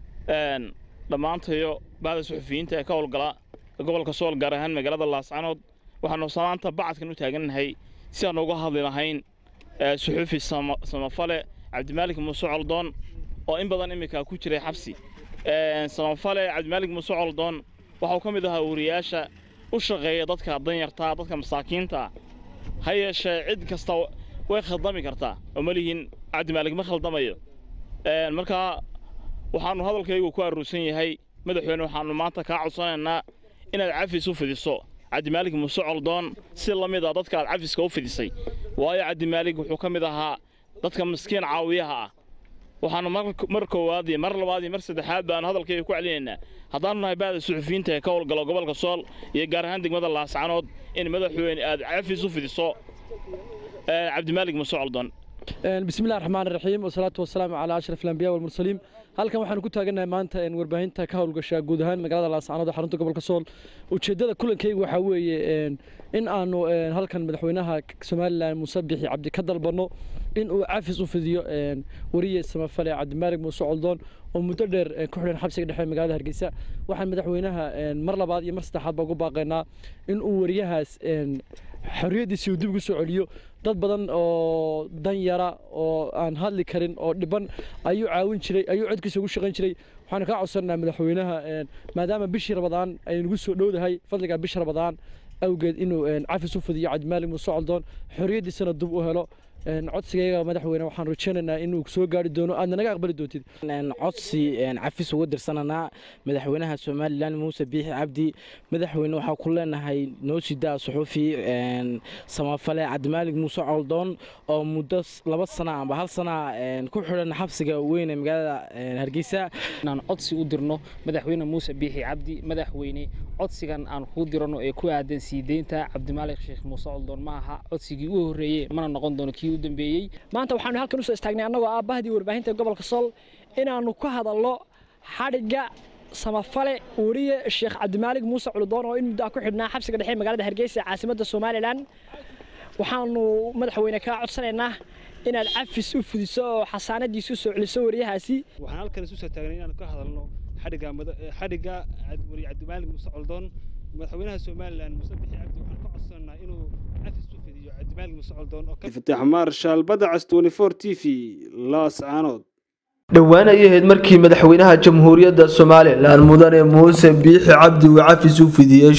Dhamaantayo baada saxafiyiinta ee ka howlgala gobolka Sool gaar ahaan magaalada Laascaanood waxaanu salaanta bacadkan u taaganahay si aan uga hadli lahayn suxufi samafale Cabdimaalig Muuse Coldoon oo in badan imika ku jiray xabsi. Samafale Cabdimaalig Muuse Coldoon waxa uu ka mid ahaa wariyaasha u shaqeeya dadka danyarta dadka masaakiinta hayeeshee cid kasta way khaldami kartaa oo malihin Cabdimaalig ma khaldamayo marka waxaanu hadalkaygu ku aruusan yahay madaxweyne waxaanu maanta ka codsanaynaa inaad cafis u fidiso Cabdimaalig Muuse Coldoon si la mid ah dadka aad cafiska u fidisay waayo Cabdimaalig wuxuu ka mid ahaa dadka miskiin caawiyaha ah waxaanu mar koowaad iyo mar labaad iyo mar saddexaad baan hadalkayga ku celinaynaa haddaanu nahay baada suxufiyiinta ee ka howlgala gobolka Sool iyo gaar ahaan degmada Laascaanood in madaxweyne aad cafis u fidiso Cabdimaalig Muuse Coldoon. بسم الله الرحمن الرحيم والصلاة والسلام على أشرف الأنبياء والمرسلين halkan waxaan ku taaganahay maanta in warbaahinta ka howlgasha guud ahaan magaalada Laascaanood ee xarunta gobolka Sool ujeedada kulankaygu waxa weeye in aanu halkan madaxweynaha Somaliland Muuse Bixi Cabdi ka dalbano in uu cafis u fidiyo wariye samafale Cabdimaalig Muuse Coldoon oo muddo dheer ku xiran xabsiga dhexe magaalada Hargeysa waxaan madaxweynaha mar labaad iyo mar saddexaad ugu baaqaynaa in uu wariyahaas xorriyadiisa dib ugu soo celiyo dad badan oo dan yara oo aan hadli karin oo dhiban ayuu caawin jiray ayuu codkiisa ugu shaqayn jiray waxaan ka codsanaynaa madaxweynaha maadaama bishii Ramadaan ay nagu soo dhowdahay fadliga bishii Ramadaan awgeed inuu cafis u fidiyo Cabdimaalig Muuse Coldoon xorriyadiisana dib u helo codsigayga madaxweyne waxaan rajaynaynaa inuu soo gaari doono aadna naga aqbali doontid codsi cafis uga dirsananaa madaxweynaha Somaliland Muuse Bixi Cabdi madaxweyne waxa ku leenahay noo sidaa suxufi samafale Cabdimaalig Muuse Coldoon oo muddo 2 sano ama 1 sano ku xiran xabsiga weyn ee magaalada Hargeysa inaan codsi u dirno madaxweyne Muuse Bixi Cabdi madaxweyne codsigan aan ku dirno ee ku aadan siideynta Cabdimaalig Sheekh Muuse Coldoon ma aha codsigii ugu horeeyay mana noqon doono kii u dambeeyay maanta waxaanu halkan u soo istaagnay annagoo aabahdii warbaahinta gobolka Sool inaanu ka hadalno xariga samafale wariye Sheekh Cabdimaalig Muuse Coldoon oo in muddo ku xidhnaa xabsiga dhexe magaalada Hargeysa caasimadda Somaliland waxaanu madaxweyne ka codsanaynaa inaad cafis u fidiso oo xasaanadiisu soo celiso wariyahaasi waxaan halkan isu soo taagnay inaan ka hadalno xariga wariye Cabdimaalig Muuse Coldoon madaxweynaha Somaliland Muuse Bixi Cabdi waxaan ka codsanaynaa inuu cafis u fidiyo Cabdimaalig Muuse Coldoon oo Fataax Marshal Badda Cas 24 TV Laascaanood dhowaan ay ahayd markii madaxweynaha jamhuuriyadda Somaliland mudane Muuse Bixi Cabdi uu cafis u fidiyay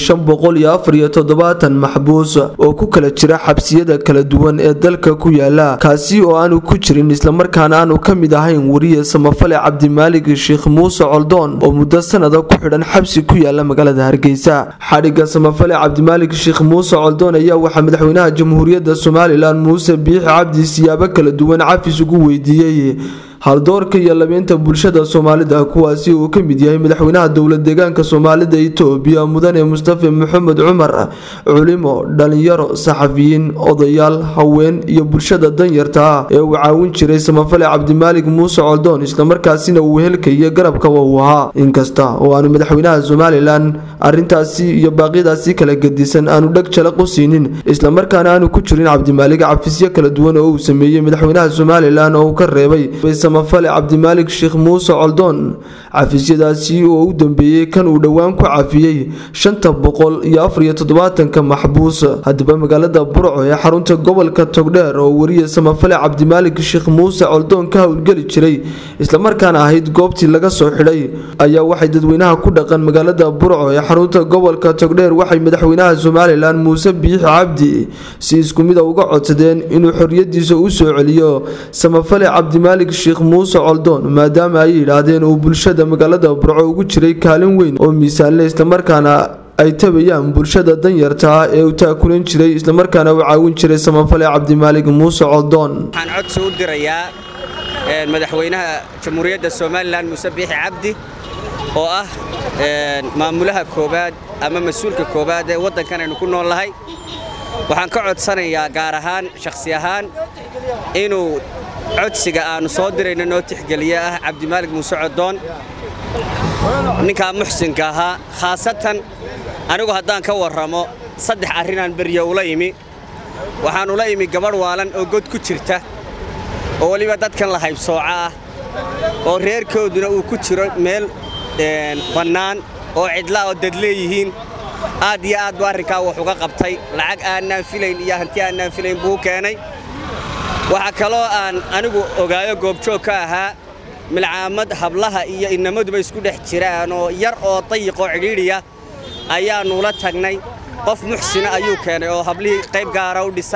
574 maxbuus oo ku kala jira xabsiyada kala duwan ee dalka ku yaala kaasi oo aanu ku jirin isla markaana aanu ka mid ahayn wariye samafale Cabdimaalig Sheekh Muuse Coldoon oo muddo sanad ku xidhan xabsi ku yaala magaalada Hargeysa xariga samafale Cabdimaalig Sheekh Muuse Coldoon ayaa waxa madaxweynaha jamhuuriyadda Somaliland Muuse Bixi Cabdi siyaabo kala duwan cafis ugu weydiiyay haldoorka iyo labeynta bulshada Soomaalida kuwaasi uu ka mid yahay madaxweynaha dowlad deegaanka Soomaalida Itoobiya mudane Mustafa Maxamed Cumar culimo dhalinyaro saxafiyiin odayaal haween iyo bulshada danyarta ee uu caawin jiray samafale Cabdimaalik Muuse Coldoon isla markaasina uu helkay garabka uu ahaa inkasta oo aanu madaxweynaha Somaliland arintaasi iyo baaqidaasi kala gedisan aanu dhag jalaq u siinin isla markaana aanu ku jirin Cabdimaalik cafisyo kala duwan oo uu sameeyay madaxweynaha Somaliland oo ka reebay samafale Cabdimaalik Sheekh Muuse Coldoon cafisyadaasi oo u dambeeyay kan uu dhawaan ku cafiyay 574 maxbuus hadba magaalada Burco ee xarunta gobolka Togdheer oo wariye samafale Cabdimaalik Sheekh Muuse Coldoon ka howlgali jiray isla markaana ahayd goobtii laga soo xidhay ayaa waxay dadweynaha ku dhaqan magaalada Burco ee xarunta gobolka Togdheer waxay madaxweynaha Somaliland Muuse Biixi Cabdi si isku mid ah uga codsadeen inuu xorriyadiisa u soo celiyo samafale Cabdimaalik Sheekh Muuse Coldoon maadaama ay yiraahdeen uu bulshada magaalada Burco ugu jiray kaalin weyn oo miisaanle isla markaana ay tabayaan bulshada danyarta ee uu taakulan jiray isla markaana uu caawin jiray samafale Cabdimaalik Muuse Coldoon waxaan codsi u dirayaa madaxweynaha jamhuuriyadda Somaliland Muuse Biixi Cabdi oo ah maamulaha koobaad ama mas'uulka koobaad ee wadankan aynu ku noolahay waxaan ka codsanayaa gaar ahaan shakhsi ahaan inuu codsiga aanu soo dirayno noo tixgeliya ah Cabdimaalik Muuse Coldoon ninka muxsinka ahaa khaasatan anigu haddaan ka warramo saddex arrinaan bariyo ula yimi waxaan ula yimi gabadh waalan oo god ku jirta oo waliba dadkan la haybsooca ah oo reerkooduna uu ku jiro meel bannaan oo cidla oo dad leeyihiin aad iyo aad arrinkaa wax uga qabtay lacag aanaan filayn iyo hanti aanaan filayn buu keenay waxa kaloo aan anigu ogaayo goobjoog ka ahaa milcaamad hablaha iyo inamaduba isku dhex jiraan oo yar oo dayiqo cidhiidhiya ayaanu la tagnay qof muxsina ayuu keenay oo hablihii qayb gaara u dhisa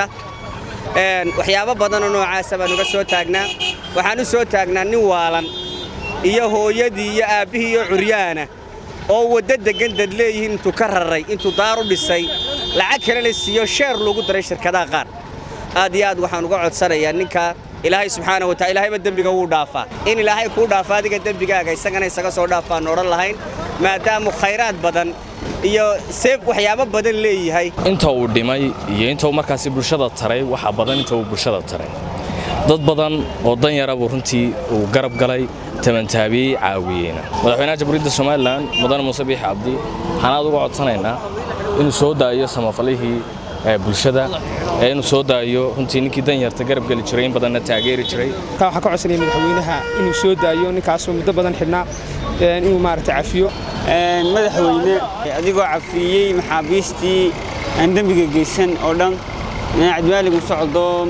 waxyaabo badan oo noocaas baan uga soo taagnaa waxaan u soo taagnaa nin waalan iyo hooyadii iyo aabihii iyo curyaana oo wada degan dad leeyihiin intuu ka raray intuu daar u dhisay lacag kale la siiyo sheer lagu daray shirkadaha qaar aad iyo aad waxaan uga codsanayaa ninka ilaahay subxaanahu wa ta'aala ilaahay dambiga wuu dhaafaa in ilaahay ku dhaafaa adiga dambigaaga isagana isaga soo dhaafaan oran lahayn maadaama khayraad badan iyo seeb waxyaabo badan leeyahay inta uu dhimay iyo inta uu markaasi bulshada taray waxa badan inta uu bulshada taray dad badan oo danyar ah runtii uu garab galay tabantaabiyay caawiyeen madaxweynaha jamhuuriyadda Somaliland mudane Muuse Biixi Cabdi waxaan uga codsanaynaa inuu soo daayo samafalihii bulshada inuu soo daayo runtii ninkii danyarta garab gali jiray in badanna taageeri jiray waxa ka codsanay madaxweynaha inuu soo daayo ninkaas oo muddo badan xidhnaa inuu maaragtay cafiyo madaxweyne adigoo cafiyay maxaabiistii aan dambiga geysan oo dhan Cabdimaalik Muuse Coldoon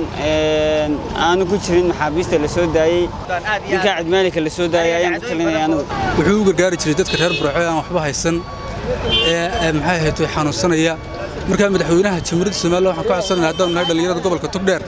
aanu ku jirin maxaabiista la soo daayay ninka Cabdimaalik la soo daayay ayaan ku talinayaa anigu wuxuu uga gaari jiray dadka reer Burco aan waxba haysan maxay ahayd xanuunsanaya markaa madaxweynaha jamhuuriyadda Somaliland waxaan ka codsanaynaa haddaan nahay dhalinyarada gobolka Togdheer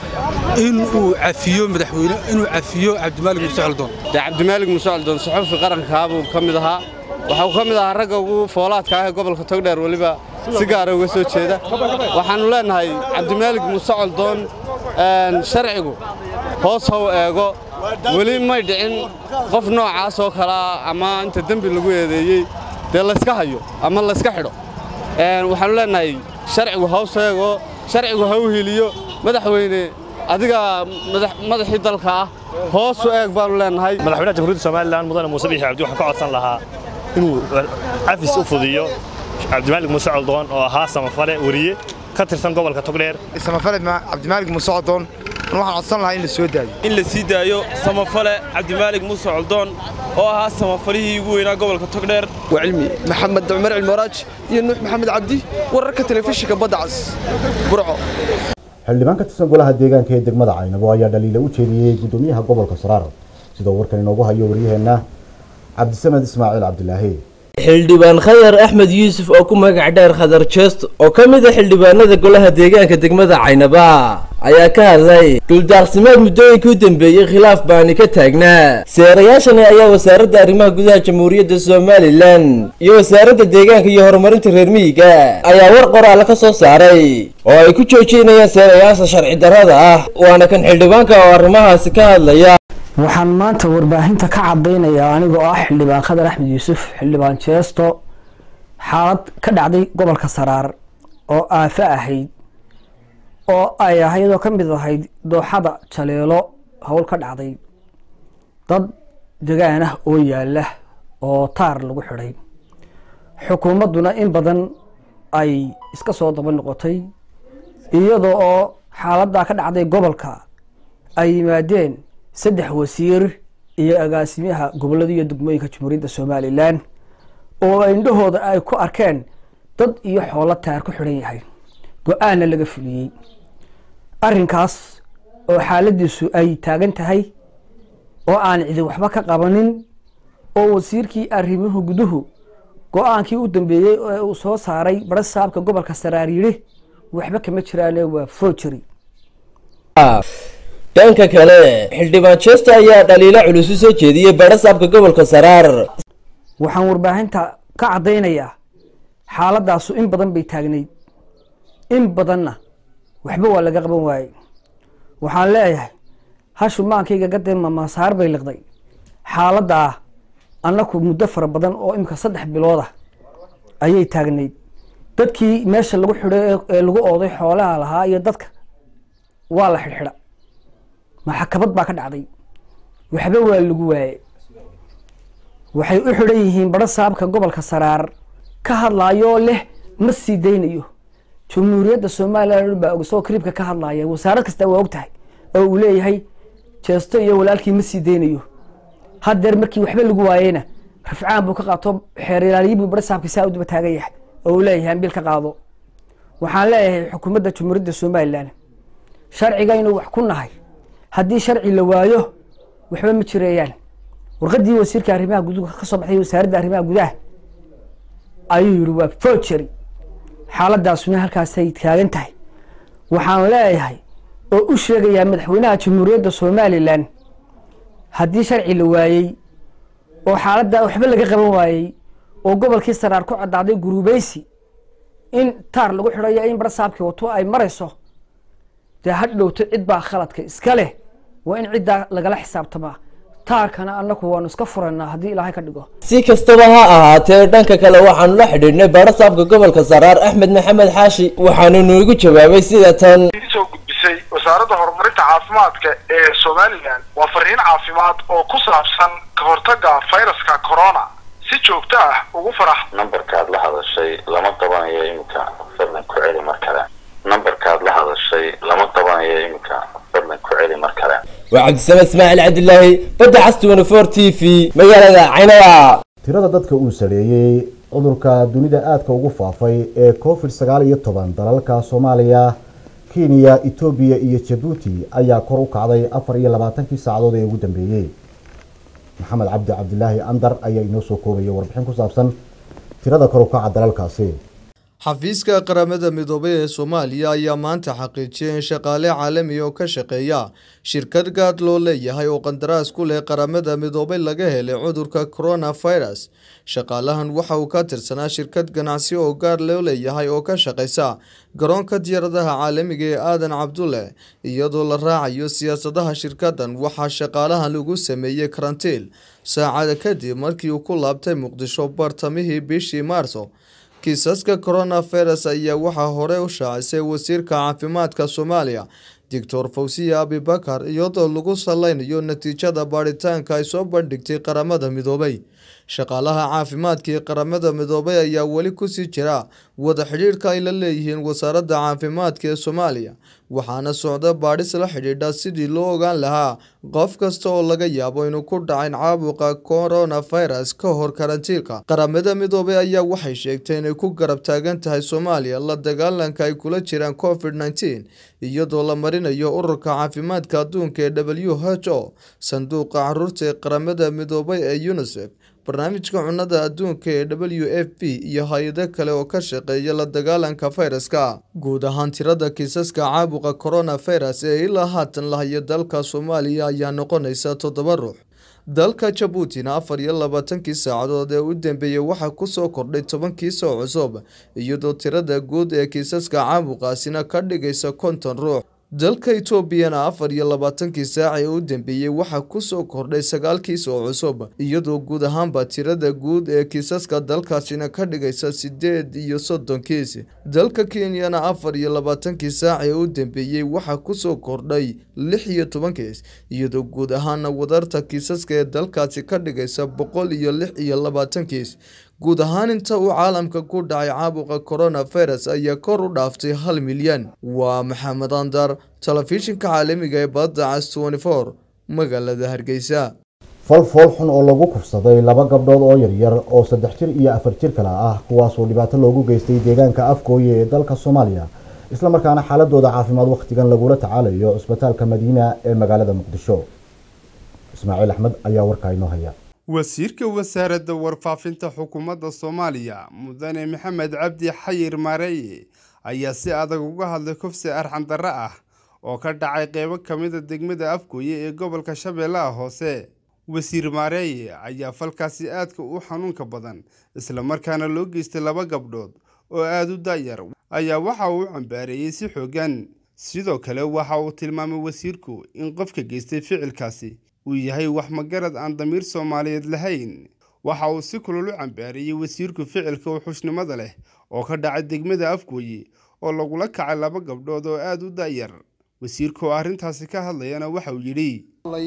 inuu cafiyo madaxweyne inuu cafiyo Cabdimaalik Muuse Coldoon Cabdimaalik Muuse Coldoon saxufi qaranka buu ka mid ahaa waxa uu ka mid ahaa ragga ugu foolaadka ah ee gobolka Togdheer waliba si gaar ah uga soo jeeda waxaanu leenahay Cabdimaalik Muuse Coldoon sharcigu hoos u eego wali ma dhicin qof noocaas oo kala ama inta dambi lagu eedeeyay dee la iska hayo ama la iska xidho waxaanu leenahay sharcigu hoos eego sharcigu ha u hiliyo madaxweyne adiga madaxii dalka ah hoos u eeg baanu leenahay madaxweynaha jamhuuriyadda Somaliland mudane Muuse Biixi Cabdi waxaan ka codsan lahaa inuu cafis u fudiyo Cabdimaalik Muuse Coldoon oo ahaa samafale wariye ka tirsan gobolka Togdheer samafale Cabdimaalik Muuse Coldoon waxaan codsan lahaa in la soo daayo in la sii daayo samafale Cabdimaalik Muuse Coldoon oo ahaa samafalihii ugu weynaa gobolka Togdheer وعلمي محمد عمر المراج ينوح محمد عبدي ورك تلفزيون بدعس برعو xildhibaan ka tirsan golaha deegaanka ee degmada Caynabo ayaa dhaliil u jeediyay gudoomiyaha gobolka Saraar sidoo warkan inoogu hayo wariyaheena Cabdisamed Ismaaciil Cabdilaahi xildhibaan Khadar Axmed Yuusuf oo ku magac dheer Khadar Chest oo ka mid ah xildhibaanada golaha deegaanka degmada Caynabo ayaa ka hadlay duldaaqsimeed muddooyinkii u dambeeyay khilaaf baani ka taagnaa seerayaashan ayaa wasaaradda arrimaha gudaha jamhuuriyadda Somaliland iyo wasaaradda deegaanka iyo horumarinta reer miyiga ayaa war qoraal ka soo saaray oo ay ku joojinayaan seerayaasha sharci darrada ah waana kan xildhibaanka oo arrimahaasi ka hadlaya waxaan maanta warbaahinta ka cadaynayaa anigoo ah xildhibaan Khadar Axmed Yuusuf xildhibaan Jeesto xaalad ka dhacday gobolka Saraar oo aafa ahayd oo ay ahayd oo kamid ahayd dooxada Jaleelo hawl ka dhacday dad deegaan ah oo yaala oo taar lagu xiray xukuumaduna in badan ay iska soo daba noqotay iyadoo oo xaaladda ka dhacday gobolka ay yimaadeen 3 wasiir iyo agaasimaha gobolada iyo degmooyinka Jamhuuriyadda Soomaaliland oo indhahooda ay ku arkeen dad iyo xoolo taar ku xiran yahay go'aan laga fuliyay arrinkaas oo xaaladiisu ay taagan tahay oo aan cid waxba ka qabanin oo wasiirkii arrimaha guduhu go'aankii u dambeeyay oo uu soo saaray barasaabka gobolka Saraar yiri waxba kama jiraan waa forgery dhanka kale xildhibaan Jeesto ayaa dhaliilo culus u soo jeediyay barasaabka gobolka Saraar waxaan warbaahinta ka cadaynayaa xaaladaas in badan bay taagnayd in badanna waxba waa laga qaban waayay waxaan leeyahay hashumaankayga gadeema masaar bay liqday xaaladda annaku muddo fara badan oo imka 3 bilood ah ayay taagnayd dadkii meesha lagu xiray ee lagu ooday xoolaha lahaa iyo dadka waa la xirxira maxkamad baa ka dhacday waxba waa lagu waayay waxay u xiran yihiin barasaabka gobolka Saraar ka hadlayo leh ma sii deynayo Jamhuuriyadda Soomaaliland baa ugu soo kribka ka hadlaya wasaarad kasta waa ogtahay oo uu leeyahay Jeesto iyo walaalkii ma sii deynayo hadeer markii waxba lagu waayayna rafcaan buu ka qaato xeer ilaaliyiin barasaabka Saudi ba taagan yahay oo uu leeyahay bil ka qaado waxaan leeyahay xukuumadda Jamhuuriyadda Soomaaliland sharciga inuu wax ku nahay haddii sharci la waayo waxba ma jireeyaan warqadii wasiirka arrimaha gudaha ka soo baxay wasaaradda arrimaha gudaha ayuu yiri waa forgery xaaladaasuna halkaas ay taagan tahay waxaan leeyahay oo u sheegaya madaxweynaha Jamhuuriyadda Soomaaliland haddii sharci la waayay oo xaaladda waxba laga qaban waayay oo gobolkii Saraar ku cadaaday gurubaysi in taar lagu xirayo in barasaabkii wato ay marayso hadhowto cid baa khaladka iska leh waa in cidda lagala xisaabtamaa taarkana annagu waanu iska furanaa haddii Ilaahay ka dhigo si kastaba ha ahaatee dhanka kale waxaan la xidhiidhnay barasaabka gobolka Saraar Axmed Maxamed Xaashi waxaanu noogu jawaabay sida tan soo gudbisay wasaaradda horumarinta caafimaadka ee Soomaaliland waa fariin caafimaad oo ku saabsan ka hortagga fayraska corona si joogto ah ugu farax nambarkaad la hadashay lama qabanayo imika fadlan ku celi mar kale nambarkaad la hadashay lama qabanayo imika fadlan ku celi mar kale waa Cabdisalaam Ismaaciil Cabdillaahi badda cas 24 TV magaalada Caynaba tirada dadka uu sareeyay cudurka dunida aadka ugu faafay ee COVID-19 dalalka Soomaaliya Kenya Ethiopia iyo Djibouti ayaa kor u kacday 24 saacadood ee ugu dambeeyay Maxamed Cabdi Cabdillaahi Andar ayaa inoo soo koobay warbixin ku saabsan tirada kor u kaca dalalkaasi xafiiska qaramada midoobay ee Soomaaliya ayaa maanta xaqiijiyay in shaqaale caalami oo ka shaqeeya shirkad gaar loo leeyahay oo qandaraas ku leh qaramada midoobay laga helay cudurka coronavirus shaqaalahan waxa uu ka tirsanaa shirkad ganacsi oo gaar loo leeyahay oo ka shaqeysa garoonka diyaaradaha caalamiga ee Aadan Cabdulle iyadoo la raacayo siyaasadaha shirkadan waxa shaqaalahan lagu sameeyay karantiil saacada kadib markii uu ku laabtay Muqdisho bartamihii bishii Maarso kiisaska coronavirus ayaa waxaa hore u shaacisay wasiirka caafimaadka Soomaaliya Dr. Fawziya Abibakar iyadoo lagu salaynayo natiijada baaritaanka ay soo bandhigtay qaramada midoobay shaqaalaha caafimaadka ee qaramada midoobay ayaa wali ku sii jira wada xiriirka ay la leeyihiin wasaaradda caafimaadka ee Soomaaliya waxaana socda baadhis la xidhiidha sidii loo ogaan lahaa qof kasta oo laga yaabo inuu ku dhacay caabuqa coronavirus ka hor karantiilka qaramada midoobay ayaa waxay sheegtay inay ku garab taagan tahay Soomaaliya la dagaalanka ay kula jiraan COVID-19 iyadoo la marinayo ururka caafimaadka adduunka ee WHO sanduuqa caruurta ee qaramada midoobay ee UNICEF barnaamijka cunnada adduunka ee WFP iyo hay'ado kale oo ka shaqeeya la dagaalanka fayraska guud ahaan tirada kiisaska caabuqa coronavirus ee ilaa haatan la hayo dalka Soomaaliya ayaa noqonaysa 7 ruux dalka Djibouti 24 saacadood ee u dambeeyay waxa ku soo kordhay 10 kiis oo cusub iyadoo tirada guud ee kiisaska caabuqaasina ka dhigaysa 50 ruux dalka Itoobiyana 24 saac ee u dambeeyay waxa ku soo kordhay 9 kiis oo cusub iyadoo guud ahaanba tirada guud ee kiisaska dalkaasina ka dhigaysa 38 kiis. Dalka Kenyana 24 saac ee u dambeeyay waxa ku soo kordhay 16 kiis iyadoo guud ahaan wadarta kiisaska ee dalkaasi ka dhigaysa 126 kiis. guud ahaan inta uu caalamka ku dhacay caabuqa coronavirus ayaa kor u dhaaftay 1 milyan. Waa Maxamed Andar, telefishinka caalamiga ee Badda Cas 24 magaalada Hargeysa. falfool xun oo lagu kufsaday laba gabdhood oo yaryar oo 3 jir iyo 4 jir kala ah kuwaas oo dhibaato loogu geystay deegaanka Afkooye ee dalka Soomaaliya isla markaana xaaladooda caafimaad waqtigan lagula tacaalayo Isbitaalka Madiina ee magaalada Muqdisho. Ismaaciil Axmed ayaa warka inoo haya. wasiirka wasaaradda warfaafinta xukuumadda Soomaaliya mudane Maxamed Cabdi Xayir Mareeye ayaa si adag uga hadlay kufsi arxan darro ah oo ka dhacay qaybo kamid ah degmada Afkooye ee gobolka Shabeellaha Hoose. wasiir Mareeye ayaa falkaasi aadka u xanuunka badan isla markaana loo geystay laba gabdhood oo aad u daayar ayaa waxa uu cambaareeyay si xoogan. sidoo kale waxa uu tilmaamay wasiirku in qofka geystay ficilkaasi uu yahay wax magarad aan damiir Soomaaliyeed lahayn. waxa uu si kulul u cambaareeyay wasiirku ficilka wuxuushnimada leh oo ka dhacay degmada Afkooye oo lagula kacay laba gabdhood oo aad u daayar. wasiirku arrintaasi ka hadlayana waxa uu yiri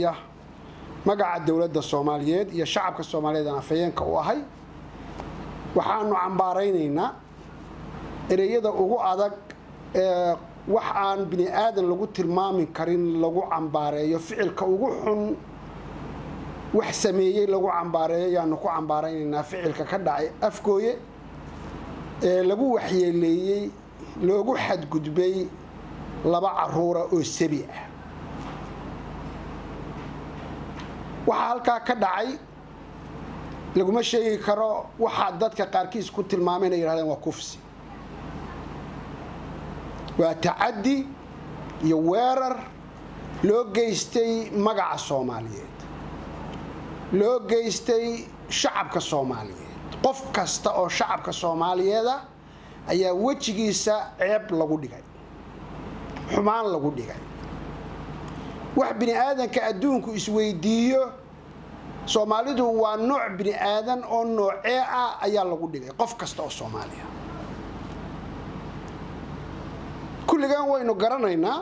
magaca dawladda Soomaaliyeed iyo shacabka Soomaaliyeed aan afayeenka u ahay waxaanu cambaaraynaynaa ereyada ugu adag ee wax aan bini aadan lagu tilmaami karin lagu cambaareeyo ficilka ugu xun wax sameeyay lagu cambaareeyo yaanu ku cambaaraynaynaa ficilka ka dhacay Afkooye ee lagu waxyeeleeyay loogu xadgudbay laba caruur oo sabi ah. waxa halka ka dhacay laguma sheegi karo waxa dadka qaarkiis ku tilmaameen ay yiraahdeen waa kufsi waa taaddi iyo weerar loo geystay magaca Soomaaliyeed loo geystay shacabka Soomaaliyeed qof kasta oo shacabka Soomaaliyeed ayaa wajigiisa ceeb lagu dhigay xumaan lagu dhigay wax bini aadanka adduunku isweydiiyo Soomaalidu waa nooc bini aadan oo noocee ah ayaa lagu dhigay qof kasta oo Soomaaliya. kulligan waynu garanaynaa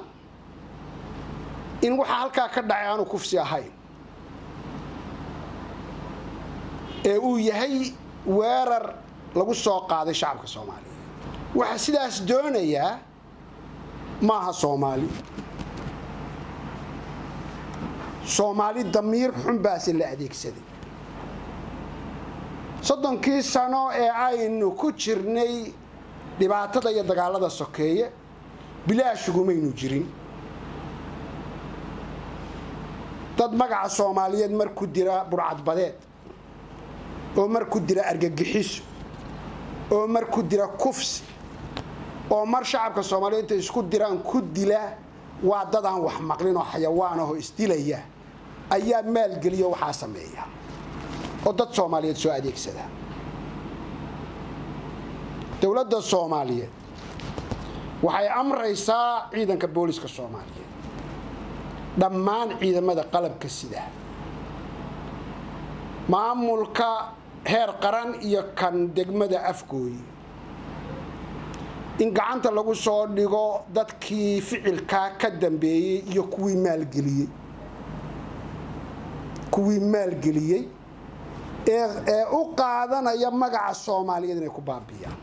in waxa halka ka dhacay aanu kufsi ahayn ee uu yahay weerar lagu soo qaaday shacabka Soomaaliyeed. waxa sidaas doonaya maaha Soomaali damiir xun baas la adeegsaday 30 sano ee aynu ku jirnay dhibaatada iyo dagaalada sokeeye bilaash gumaynu jirin dad magaca Soomaaliyeed markuu dira burcad badeed oo markuu dira argagixiso oo markuu dira kufsi oo mar shacabka Soomaaliyeed isku diraan ku dila waa dad aan wax maqlin oo xayawaan ah oo isdilaya ayaa maal geliyo waxa sameeya oo dad Soomaaliyeed soo adeegsada. dawladda Soomaaliyeed waxay amraysaa ciidanka booliska Soomaaliyeed dhammaan ciidamada qalabka sida maamulka heer qaran iyo kan degmada Afkooye in gacanta lagu soo dhigo dadkii ficilka ka dambeeyay iyo kuwii maalgeliyay ee u qaadanaya magaca Soomaaliyeed inay ku baabiyaan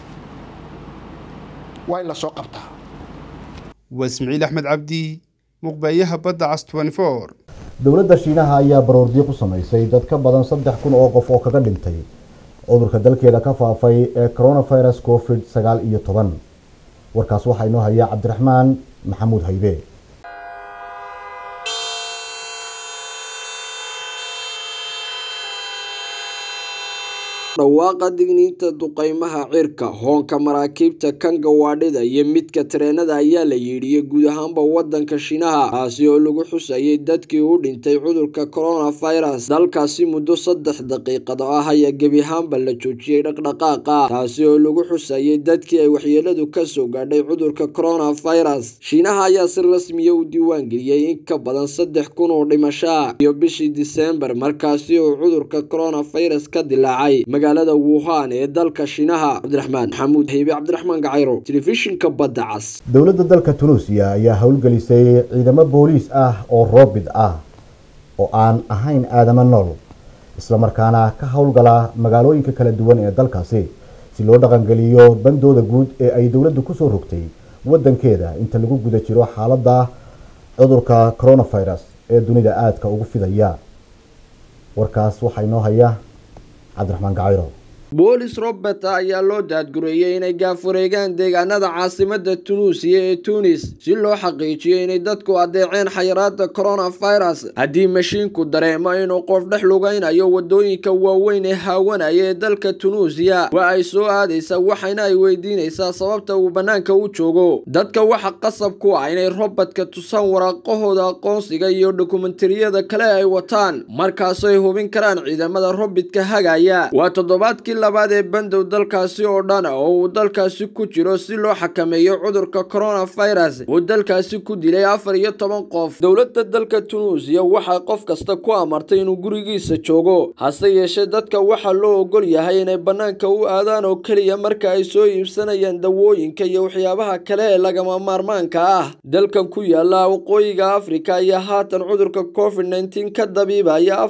way la soo qabtaa. Ismaaciil Axmed Cabdi muqbayaha Badda Cas 24. dawladda Shiinaha ayaa baroordiiq ku sameysay dad ka badan 3,000 oo qof oo kaga dhintay cudurka dalkeeda ka faafay ee coronavirus COVID-19. warkaas waxa inoo haya Cabdiraxmaan Maxamuud Haybe. dhawaaqa digniinta duqeymaha cirka hoonka maraakiibta kan gawaadhida iyo midka tareenada ayaa la yeedhiyey guud ahaanba wadanka Shiinaha taasi oo lagu xusayay dadkii u dhintay cudurka coronavirus dalkaasi muddo 3 daqiiqado ah ayaa gebi ahaanba la joojiyay dhaqdhaqaaqa taasi oo lagu xusayay dadkii ay waxyeeladu ka soo gaadhay cudurka coronavirus Shiinaha ayaa si rasmi ah u diiwaan geliyay in ka badan 3,000 oo dhimasho iyo bishii December markaasi oo cudurka coronavirus ka dilaacay magaalada Wuhan ee dalka Shiinaha. Cabdiraxmaan Maxamuud Haybe Cabdiraxmaan Gacayro telefishinka Badda Cas. dowladda dalka Tunisia ayaa howlgelisay ciidamo booliis ah oo roobid ah oo aan ahayn aadama nool isla markaana ka howlgala magaalooyinka kala duwan ee dalkaasi si loo dhaqangeliyo bandooda guud ee ay dowladdu ku soo rogtay wadankeeda inta lagu guda jiro xaaladda cudurka coronavirus ee dunida aadka ugu fidaya. warkaas waxaa inoo haya Cabdiraxmaan Gacayro. boolis Robert ayaa loo daadgureeyay inay gaafureegaan deegaanada caasimada Tunisia ee Tunis si loo xaqiijiyo inay dadku adeeceen xayiraadda coronavirus haddii mashiinku dareemo inuu qof dhex lugaynayo wadooyinka waaweyn ee haawanaya ee dalka Tunisia waa ay soo aadaysaa waxayna ay weydiinaysaa sababta uu banaanka u joogo. dadka waxa qasab ku ah inay Robertka tusaan waraaqahooda aqoonsiga iyo dokumentariyada kale ay wataan markaas ay hubin karaan ciidamada Robertka hagaya. waa toddobaadkii labaad ee bandow dalkaasi oo dhan oo uu dalkaasi ku jiro si loo xakameeyo cudurka coronavirus oo dalkaasi ku dilay 14 qof. dowladda dalka Tunisia waxa qof kasta ku amartay inuu gurigiisa joogo hase yeeshee dadka waxa loo ogol yahay inay banaanka u aadaan oo kaliya marka ay soo iibsanayaan dawooyinka iyo waxyaabaha kale ee lagama maarmaanka ah. dalkan ku yaala waqooyiga Afrika ayaa haatan cudurka COVID-19 ka dabiibaya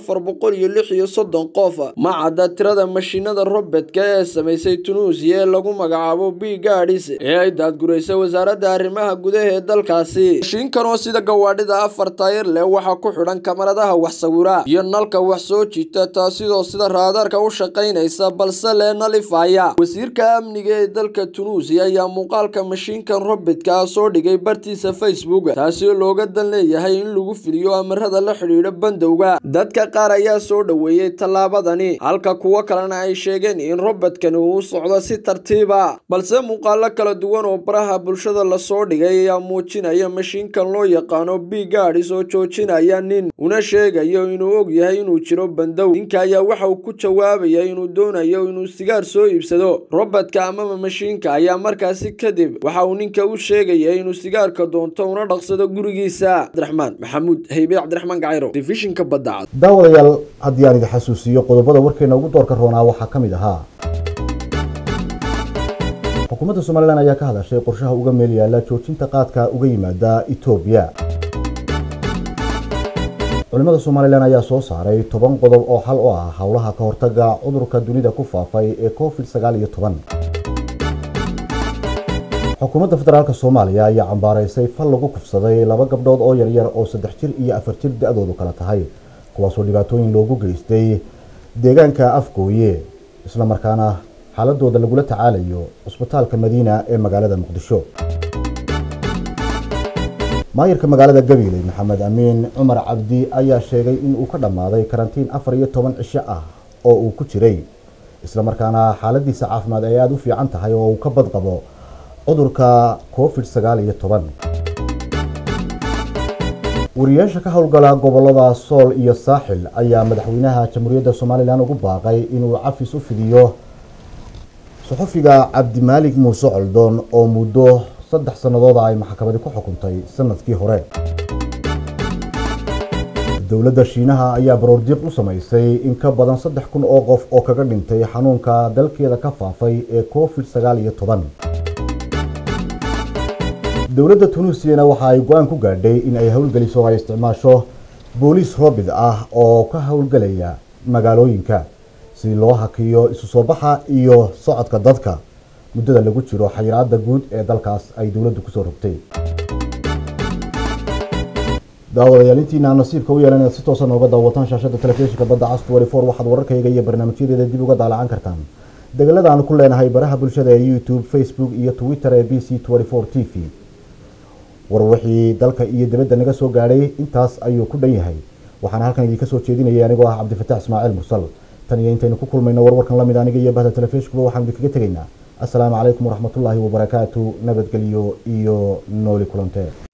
436 qof ma cadda tirada mashiinada Robertka ee samaysay Tunisia ee lagu magacaabo B-Guards ee ay daadgureysay wasaaradda arrimaha gudaha ee dalkaasi. mashiinkan oo sida gawaadhida 4 taayir leh waxa ku xidhan kamaradaha wax sawira iyo nalka wax soo jiita taasoo sida raadarka u shaqeynaysa balse leh nalifaya. wasiirka amniga ee dalka Tunisia ayaa muuqaalka mashiinkan Robertka soo dhigay bartiisa Facebook taasoo looga dan leeyahay in lagu filiyo amarada la xiriira bandowga. dadka qaar ayaa soo dhaweeyay tallaabadani halka kuwa kalena ay sheegeen in Robertkan uu socdo si tartiib ah balse muuqaalo kala duwan oo baraha bulshada la soo dhigay ayaa muujinaya mashiinkan loo yaqaano B-Guards oo joojinaya nin una sheegayo inuu og yahay inuu jiro bandow. ninka ayaa waxa uu ku jawaabaya inuu doonayo inuu sigaar soo iibsado. Robertka ama mashiinka ayaa markaasi kadib waxa uu ninka u sheegaya inuu sigaarka doonto una dhaqsado gurigiisa. Cabdiraxmaan Maxamuud Haybe Cabdiraxmaan Gacayro telefishinka Badda Cas. daawadayaal haddii aan idin xasuusiyo qodobada warkeena ugu doorka roonaa waxaa ka mid ahaa xukuumadda Soomaaliland ayaa ka hadashay qorshaha uga meel yaala joojinta qaadka uga yimaada Itoobiya. culimada Soomaaliland ayaa soo saaray 10 qodob oo xal u ah hawlaha ka hortagga cudurka dunida ku faafay ee COVID-19. xukuumadda federaalka Soomaaliya ayaa cambaaraysay fal lagu kufsaday 2 gabdhood oo yaryar oo 3 jir iyo 4 jir da'doodu kala tahay kuwaasoo dhibaatooyin loogu geystay deegaanka Afgooye isla markaana xaaladooda lagula tacaalayo Cusbitaalka Madiina ee magaalada Muqdisho. maayirka magaalada Gabiley Maxamed Amiin Cumar Cabdi ayaa sheegay in uu ka dhamaaday karantiin 14 cisho ah oo uu ku jiray isla markaana xaaladiisa caafimaad ay aad u fiican tahay oo uu ka badqabo cudurka COVID-19. wariyaasha ka howlgala gobolada Sool iyo Saaxil ayaa madaxweynaha Jamhuuriyadda Soomaaliland ugu baaqay inuu cafis u fidiyo suxufiga Cabdimaalig Muuse Coldoon oo muddo 3 sanadood ay maxkamadda ku xukuntay sanadkii hore. dowladda Shiinaha ayaa baroordiiq u samaysay in ka badan 3,000 oo qof oo kaga dhintay xanuunka dalkeeda ka faafay ee COVID-19. dowladda Tunisia waxa ay go'aan ku gaadhay in ay howlgeliso ay isticmaasho booliis roobid ah oo ka howlgalaya magaalooyinka si loo hakiyo isu soo baxa iyo socodka dadka muddada lagu jiro xayiraadda guud ee dalkaas ay dowladdu ku soo rogtay. daawadayaal intiina nasiibka u yeelanaya si toosan uga daawataan shaashada telefishinka Badda Cas 24 waxaad wararkayga iyo barnaamijyadeeda dib uga daalaan kartaan degalada aan ku leenahay baraha bulshada ee YouTube, Facebook iyo Twitter ee BC24 TV. warwixii dalka iyo dibadda naga soo gaadhay intaas ayuu ku dhan yahay waxaan halkan idinka soo jeedinaya anigoo ah Cabdi Fataax Ismaaciil Mursal tan iyo intaynu ku kulmayno warwarkan lamid aniga iyo bahda telefishinka waxaan idinkaga tegaynaa assalaamu calaykum waraxmatullaahi wabarakaatu nabadgelyo iyo nooli kulante